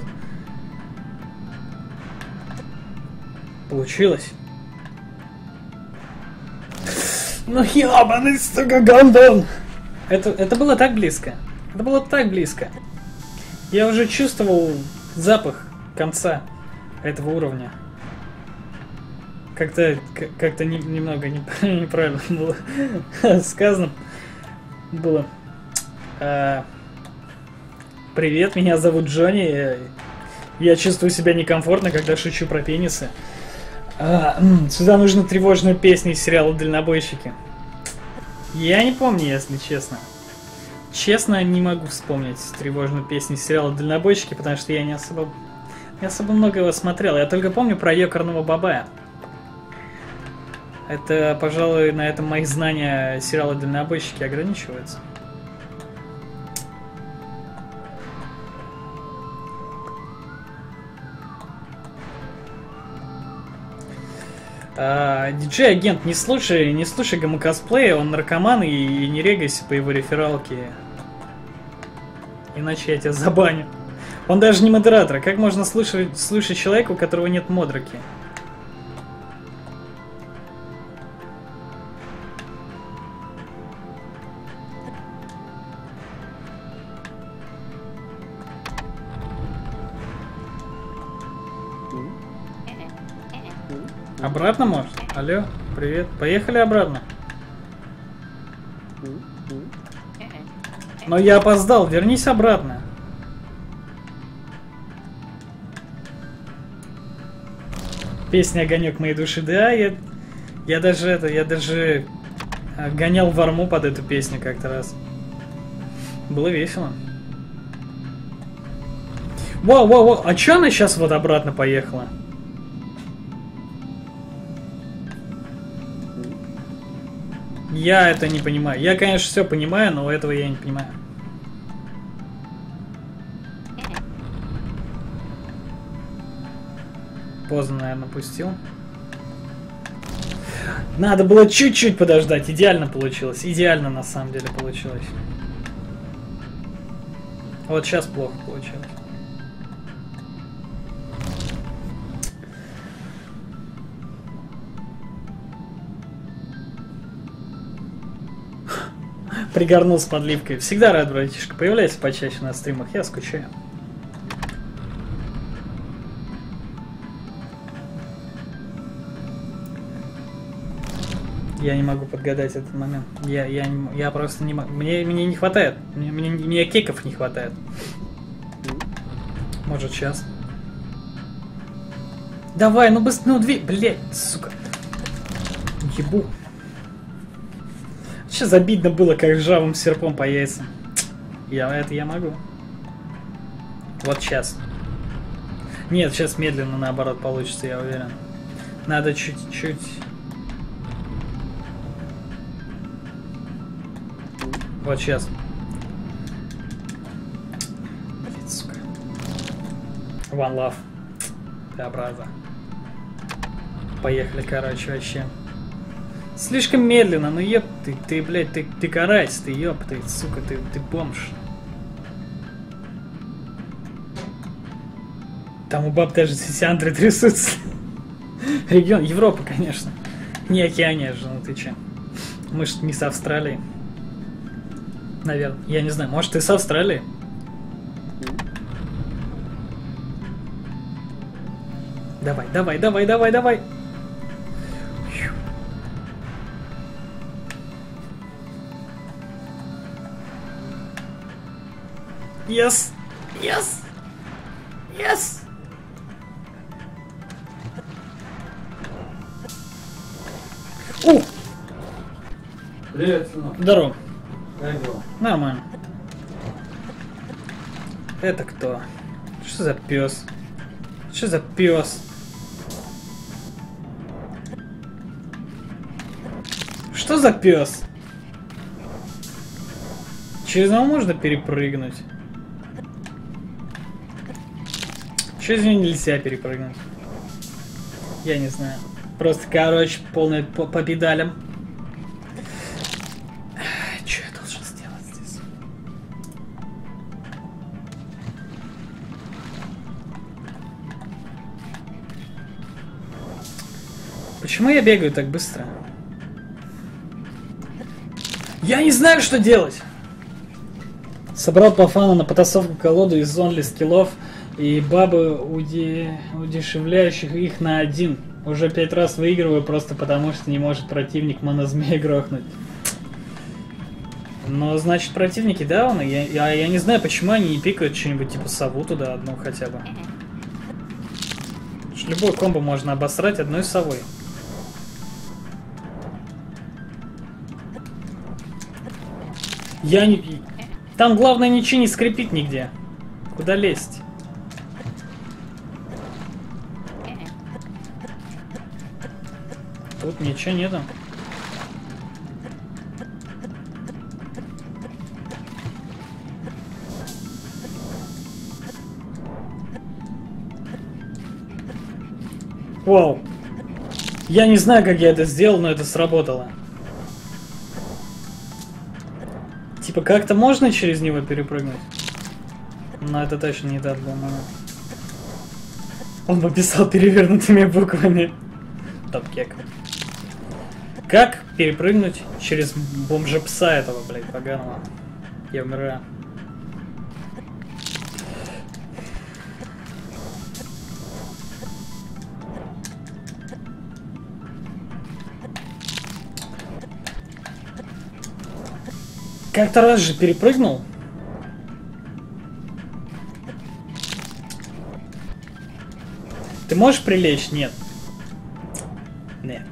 Получилось. Ну ебаный, сука, гондон! Это, это было так близко. Это было так близко. Я уже чувствовал запах конца этого уровня. Как-то как-то не, немного не, неправильно было сказано. Было. А, привет, меня зовут Джонни. Я, я чувствую себя некомфортно, когда шучу про пенисы. А, сюда нужны тревожные песни из сериала «Дальнобойщики». Я не помню, если честно. Честно, не могу вспомнить тревожную песню из сериала «Дальнобойщики», потому что я не особо, не особо много его смотрел. Я только помню про ёкарного бабая. Это, пожалуй, на этом мои знания сериала «Дальнобойщики» ограничиваются. А, диджей-агент, не слушай, не слушай гомокосплея, он наркоман, и, и не регайся по его рефералке. Иначе я тебя забаню. Он даже не модератор. А как можно слушать, слушать человека, у которого нет модраки? Обратно, может? Алло, привет. Поехали обратно. Но я опоздал, вернись обратно. Песня «Огонек моей души». Да, я, я даже это, я даже гонял в арму под эту песню как-то раз. Было весело. Вау, вау, вау. А чё она сейчас вот обратно поехала? Я это не понимаю. Я, конечно, все понимаю, но этого я не понимаю. Поздно, наверное, пустил. Надо было чуть-чуть подождать. Идеально получилось. Идеально на самом деле получилось. Вот сейчас плохо получилось. Пригорнул с подливкой. Всегда рад, братишка. Появляйся почаще на стримах. Я скучаю. Я не могу подгадать этот момент. Я, я, не, я просто не могу. Мне, мне не хватает. Мне, мне, мне кеков не хватает. Может, сейчас. Давай, ну быстро, ну две. Блять, сука. Ебу. Сейчас обидно было, как ржавым серпом по яйцам. Я это я могу. Вот сейчас. Нет, сейчас медленно наоборот получится, я уверен. Надо чуть-чуть. Вот сейчас. Блин, сука. One love. Ты образа. Поехали, короче, вообще. Слишком медленно, ну еб ты, ты, блядь, ты, ты карась, ты еб, ты, сука, ты, ты бомж. Там у баб даже сисяндры трясутся. Регион, Европа, конечно. Не Океания же, ну ты че. Мы ж не с Австралии. Наверное, я не знаю, может ты с Австралии? Давай, давай, давай, давай, давай. Yes! Yes! Yes! У! Привет, сынок. Здорово. Как дела? Нормально. Это кто? Что за пес? Что за пес? Что за пес? Через него можно перепрыгнуть? Через него нельзя перепрыгнуть. Я не знаю. Просто, короче, полное по, по педалям. Что я должен сделать здесь? Почему я бегаю так быстро? Я не знаю, что делать! Собрал по фану на потасовку колоду из онли скиллов и бабы уде... удешевляющих их на один. Уже пять раз выигрываю просто потому, что не может противник монозмея грохнуть. Но значит противники дауны. Я, я, я не знаю, почему они не пикают что-нибудь типа сову туда одну хотя бы. Любой комбо можно обосрать одной совой. Я не... Там главное ничего не скрипит нигде. Куда лезть? Тут ничего нету. Вау. Я не знаю, как я это сделал, но это сработало. Типа, как-то можно через него перепрыгнуть? Но это точно не тот был момент. Он написал перевернутыми буквами. Топ-кек. Как перепрыгнуть через бомжа-пса этого, блядь, поганого? Я умираю. Как-то раз же перепрыгнул. Ты можешь прилечь? Нет. Нет.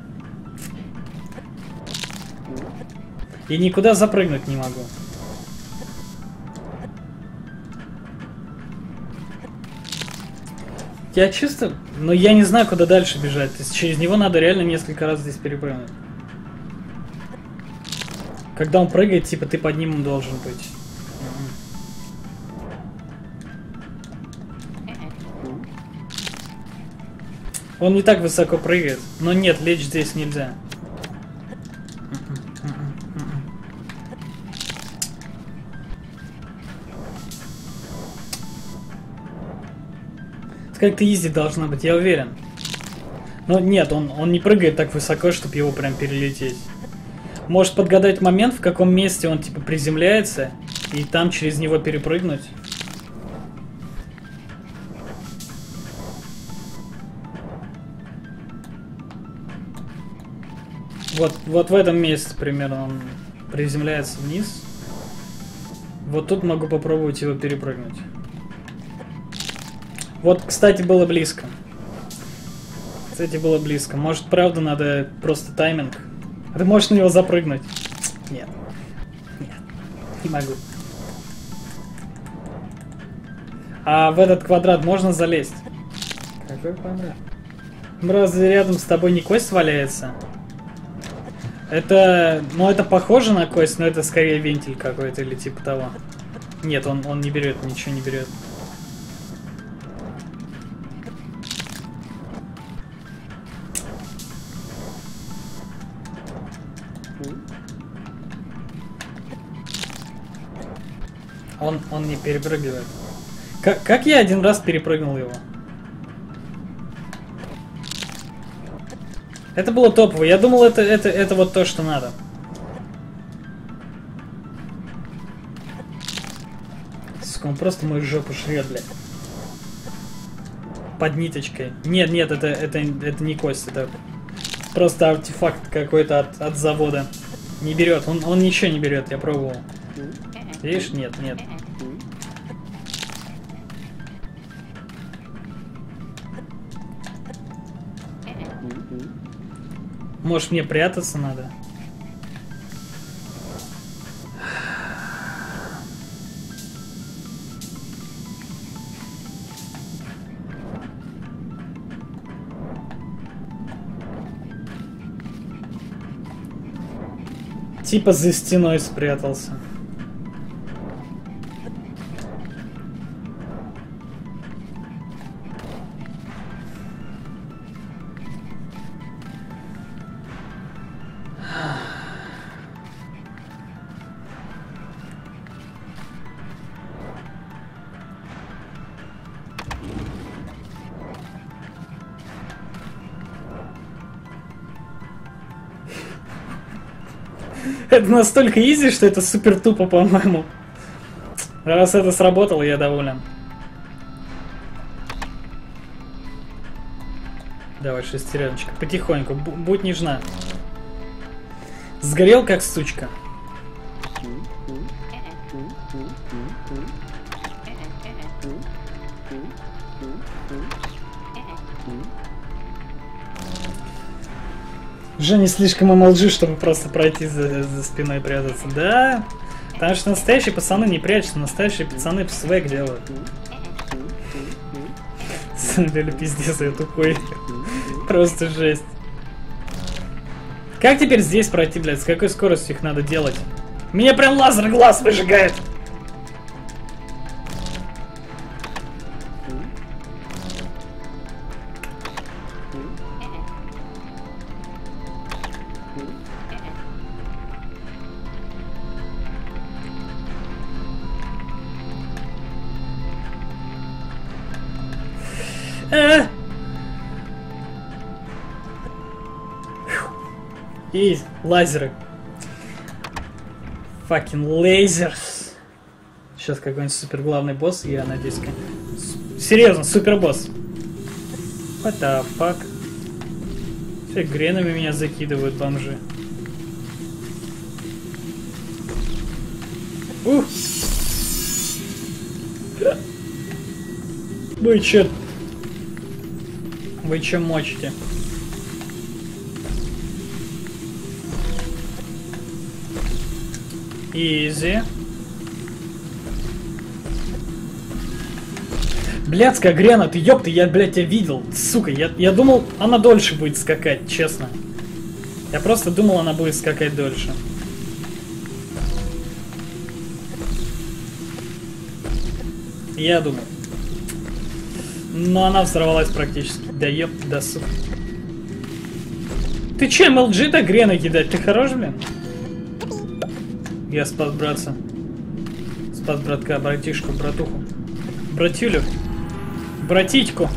И никуда запрыгнуть не могу. Я чисто... Но я не знаю, куда дальше бежать. То есть через него надо реально несколько раз здесь перепрыгнуть. Когда он прыгает, типа, ты под ним должен быть. Он не так высоко прыгает. Но нет, лечь здесь нельзя. Как-то изи должна быть, я уверен. Но нет, он, он не прыгает так высоко, чтобы его прям перелететь. Может подгадать момент, в каком месте он типа приземляется, и там через него перепрыгнуть. Вот, вот в этом месте примерно он приземляется вниз. Вот тут могу попробовать его перепрыгнуть. Вот, кстати, было близко. Кстати, было близко. Может, правда, надо просто тайминг? А ты можешь на него запрыгнуть? Нет. Нет. Не могу. А в этот квадрат можно залезть? Какой квадрат? Разве рядом с тобой не кость валяется? Это... Ну, это похоже на кость, но это скорее вентиль какой-то или типа того. Нет, он, он не берет, ничего не берет. Он, он не перепрыгивает. Как, как я один раз перепрыгнул его? Это было топово. Я думал, это, это, это вот то, что надо. Сука, он просто мою жопу шрет, блядь. Под ниточкой. Нет, нет, это, это, это не кость, это просто артефакт какой-то от, от завода. Не берет, он, он ничего не берет, я пробовал. Видишь? Нет, нет. Может, мне прятаться надо? Типа за стеной спрятался. Это настолько изи, что это супер тупо, по-моему. Раз это сработало, я доволен. Давай, шестереночка. Потихоньку. Б будь нежна. Сгорел, как сучка. Женя слишком эм эл джи, чтобы просто пройти за, за спиной прятаться. Да, потому что настоящие пацаны не прячутся, настоящие пацаны свэг делают. На самом деле пиздец, я тупой. Просто жесть. Как теперь здесь пройти, блядь? С какой скоростью их надо делать? Меня прям лазер глаз выжигает. А! И лазеры. Fucking lasers. Сейчас какой-нибудь супер главный босс, я надеюсь. Серьезно, супер босс. What the fuck? Все гренами меня закидывают бомжи. Ух! Вы чё? Вы чё мочите? Изи. Блядская грена, ты ёпта, я, блядь, тебя видел. Сука, я, я думал, она дольше будет скакать, честно. Я просто думал, она будет скакать дольше. Я думал. Но она взорвалась практически. Да ёп, да сука. Ты че, эм эл джи-то грены кидать? Ты хорош, блин? Я спас братца. Спас братка, братишку, братуху. Братюлю. Братичку.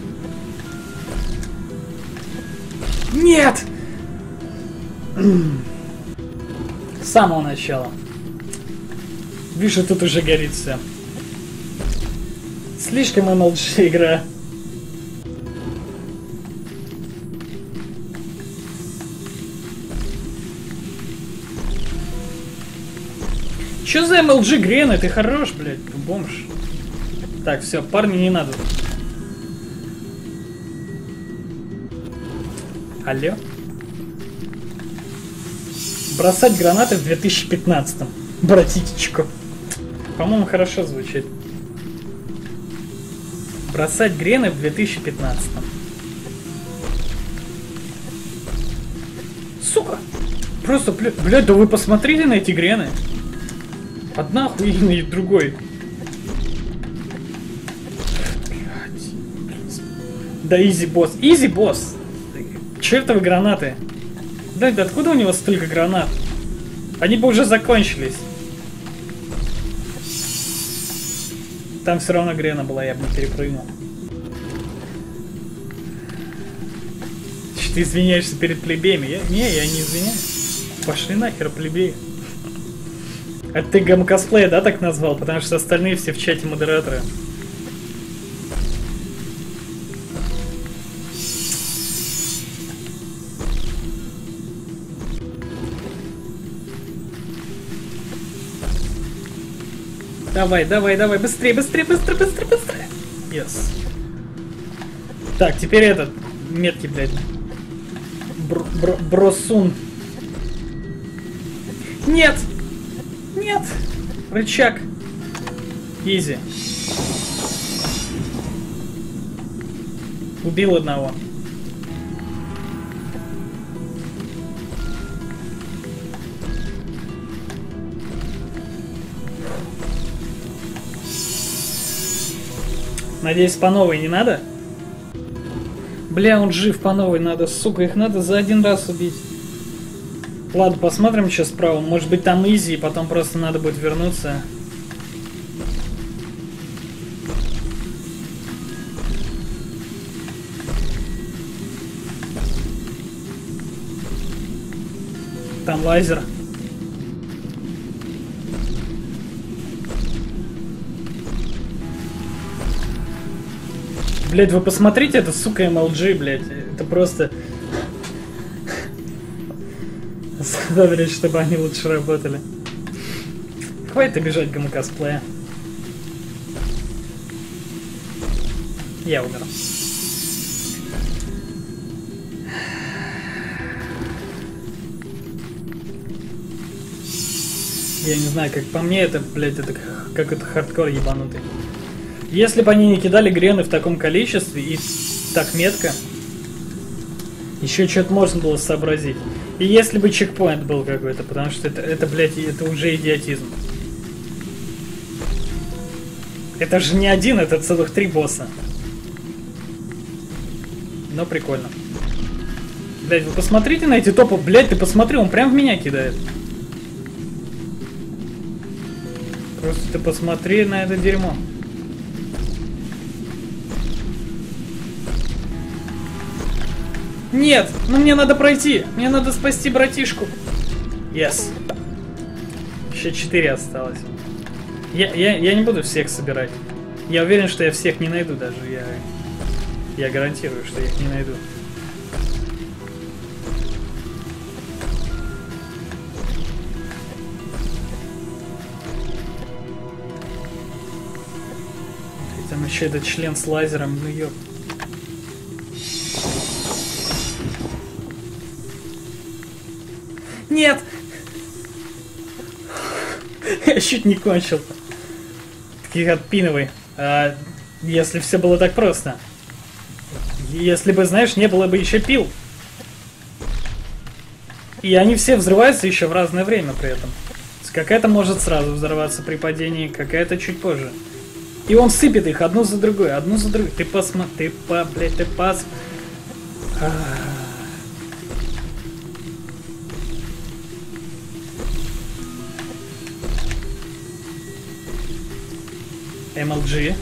Нет! С самого начала. Вижу, тут уже горит все. Слишком эм эл джи игра. Чё за эм эл джи грены? Ты хорош, блядь, бомж. Так, все, парни, не надо. Алло? Бросать гранаты в две тысячи пятнадцатом. Братичку. По-моему, хорошо звучит. Бросать грены в две тысячи пятнадцатом. Сука! Просто, блядь, да вы посмотрите на эти грены. Одна охуенная и другой. Да изи босс. Изи босс. Чертовы гранаты. Да, да откуда у него столько гранат? Они бы уже закончились. Там все равно грена была, я бы не перепрыгнул. Ты извиняешься перед плебеями? Я... Не, я не извиняюсь. Пошли нахер, плебеи. Это ты гам-косплей, да, так назвал? Потому что остальные все в чате модераторы. Давай, давай, давай, быстрее, быстрее, быстрее, быстрее, быстрее. Yes. Так, теперь этот меткий, блядь. Бр бр бросун. Нет! Нет! Рычаг. Изи. Убил одного. Надеюсь, по новой не надо? Бля, он жив, по новой надо, сука, их надо за один раз убить. Ладно, посмотрим, что справа. Может быть, там изи, и потом просто надо будет вернуться. Там лазер. Блять, вы посмотрите, это, сука, эм эл джи, блять. Это просто... Задобрить, чтобы они лучше работали. Хватит обижать гомокосплея. Я умер. Я не знаю, как по мне, это, блять, это какой-то хардкор ебанутый. Если бы они не кидали грены в таком количестве и так метко, еще что-то можно было сообразить. И если бы чекпоинт был какой-то, потому что это, это, блядь, это уже идиотизм. Это же не один, это целых три босса. Но прикольно. Блядь, вы посмотрите на эти топы. Блядь, ты посмотри, он прям в меня кидает. Просто ты посмотри на это дерьмо. Нет, ну мне надо пройти. Мне надо спасти братишку. Yes. Еще четыре осталось. Я, я, я не буду всех собирать. Я уверен, что я всех не найду даже. Я, я гарантирую, что я их не найду. И там еще этот член с лазером, ну ёп. Нет! Я чуть не кончил. Таких отпиновый. А, если все было так просто. Если бы, знаешь, не было бы еще пил. И они все взрываются еще в разное время при этом. Какая-то может сразу взорваться при падении, какая-то чуть позже. И он сыпет их одну за другой, одну за другой. Ты посмотри, ты по, блядь, ты пас... эм эл джи.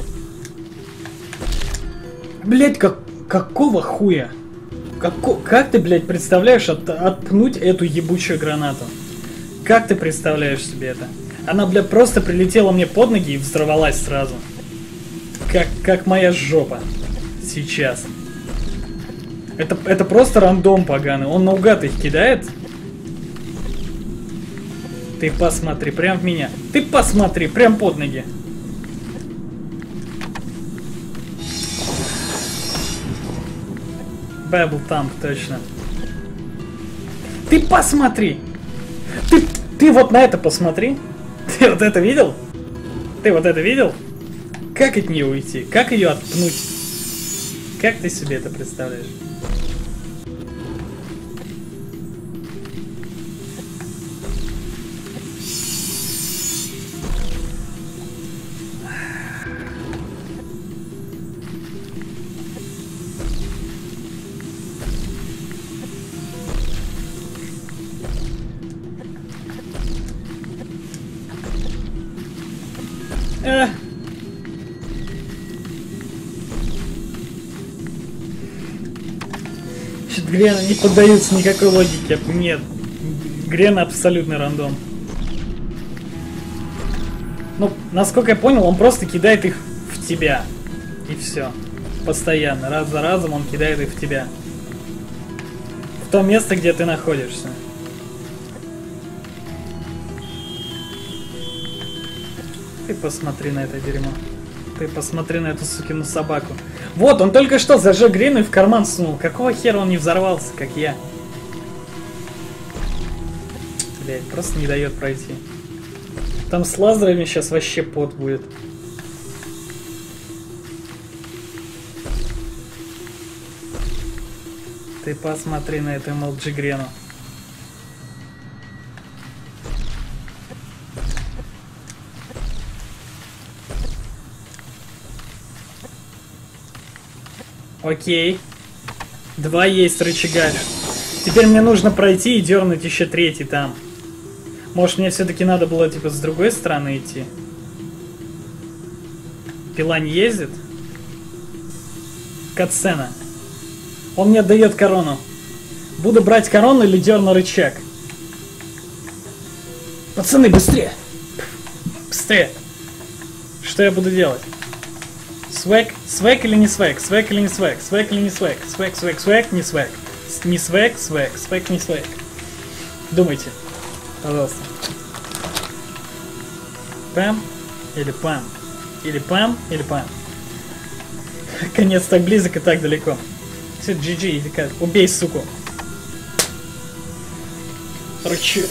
Блять, как, какого хуя? Како, как ты, блядь, представляешь от, отпнуть эту ебучую гранату? Как ты представляешь себе это? Она, бля, просто прилетела мне под ноги и взорвалась сразу. Как, как моя жопа. Сейчас. Это, это просто рандом поганый. Он наугад их кидает. Ты посмотри, прям в меня. Ты посмотри, прям под ноги. Бэбл Тамп, точно. Ты посмотри! Ты, ты вот на это посмотри! Ты вот это видел? Ты вот это видел? Как от нее уйти? Как ее отпнуть? Как ты себе это представляешь? А. Что-то Грены не поддаются никакой логике. Нет. Грен абсолютный рандом. Ну, насколько я понял, он просто кидает их в тебя. И все. Постоянно. Раз за разом он кидает их в тебя. В то место, где ты находишься. Ты посмотри на это дерьмо. Ты посмотри на эту сукину собаку. Вот, он только что зажег Грену и в карман сунул. Какого хера он не взорвался, как я? Блять, просто не дает пройти. Там с лазерами сейчас вообще пот будет. Ты посмотри на эту эм эл джи Грену. Окей. Два есть рычага. Теперь мне нужно пройти и дернуть еще третий там. Может, мне все-таки надо было типа с другой стороны идти? Пила не ездит? Катсцена. Он мне отдает корону. Буду брать корону или дерну рычаг? Пацаны, быстрее! Быстрее! Что я буду делать? Свэг? Свэг или не свэг? Свэг или не свэг? Свэг или не свэг? Свэг, свэг, свэг, не свэг. Не свэг, свэг, свэг, не свэг. Думайте. Пожалуйста. Пам или пам? Или пам, или пам? Конец так близок и так далеко. Все, джи джи, иди как. Убей, суку. Рычаг.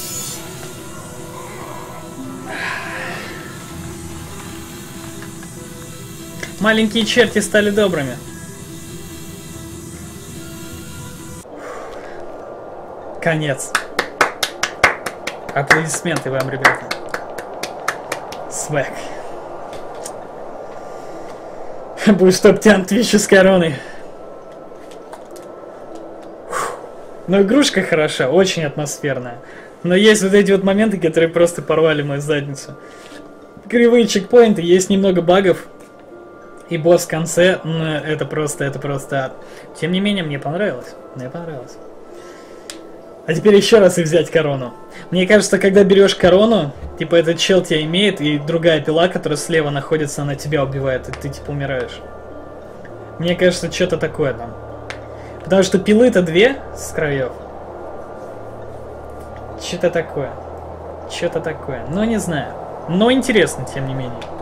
Маленькие черти стали добрыми. Конец. Аплодисменты вам, ребята. Свэг. Будешь топ-тян твичу с короной. Но игрушка хороша, очень атмосферная. Но есть вот эти вот моменты, которые просто порвали мою задницу. Кривые чекпоинты, есть немного багов. И босс в конце, это просто, это просто ад. Тем не менее, мне понравилось. Мне понравилось. А теперь еще раз и взять корону. Мне кажется, когда берешь корону, типа этот чел тебя имеет, и другая пила, которая слева находится, она тебя убивает, и ты типа умираешь. Мне кажется, что-то такое там. Потому что пилы-то две с краев. Что-то такое. Что-то такое. Но не знаю. Но интересно, тем не менее.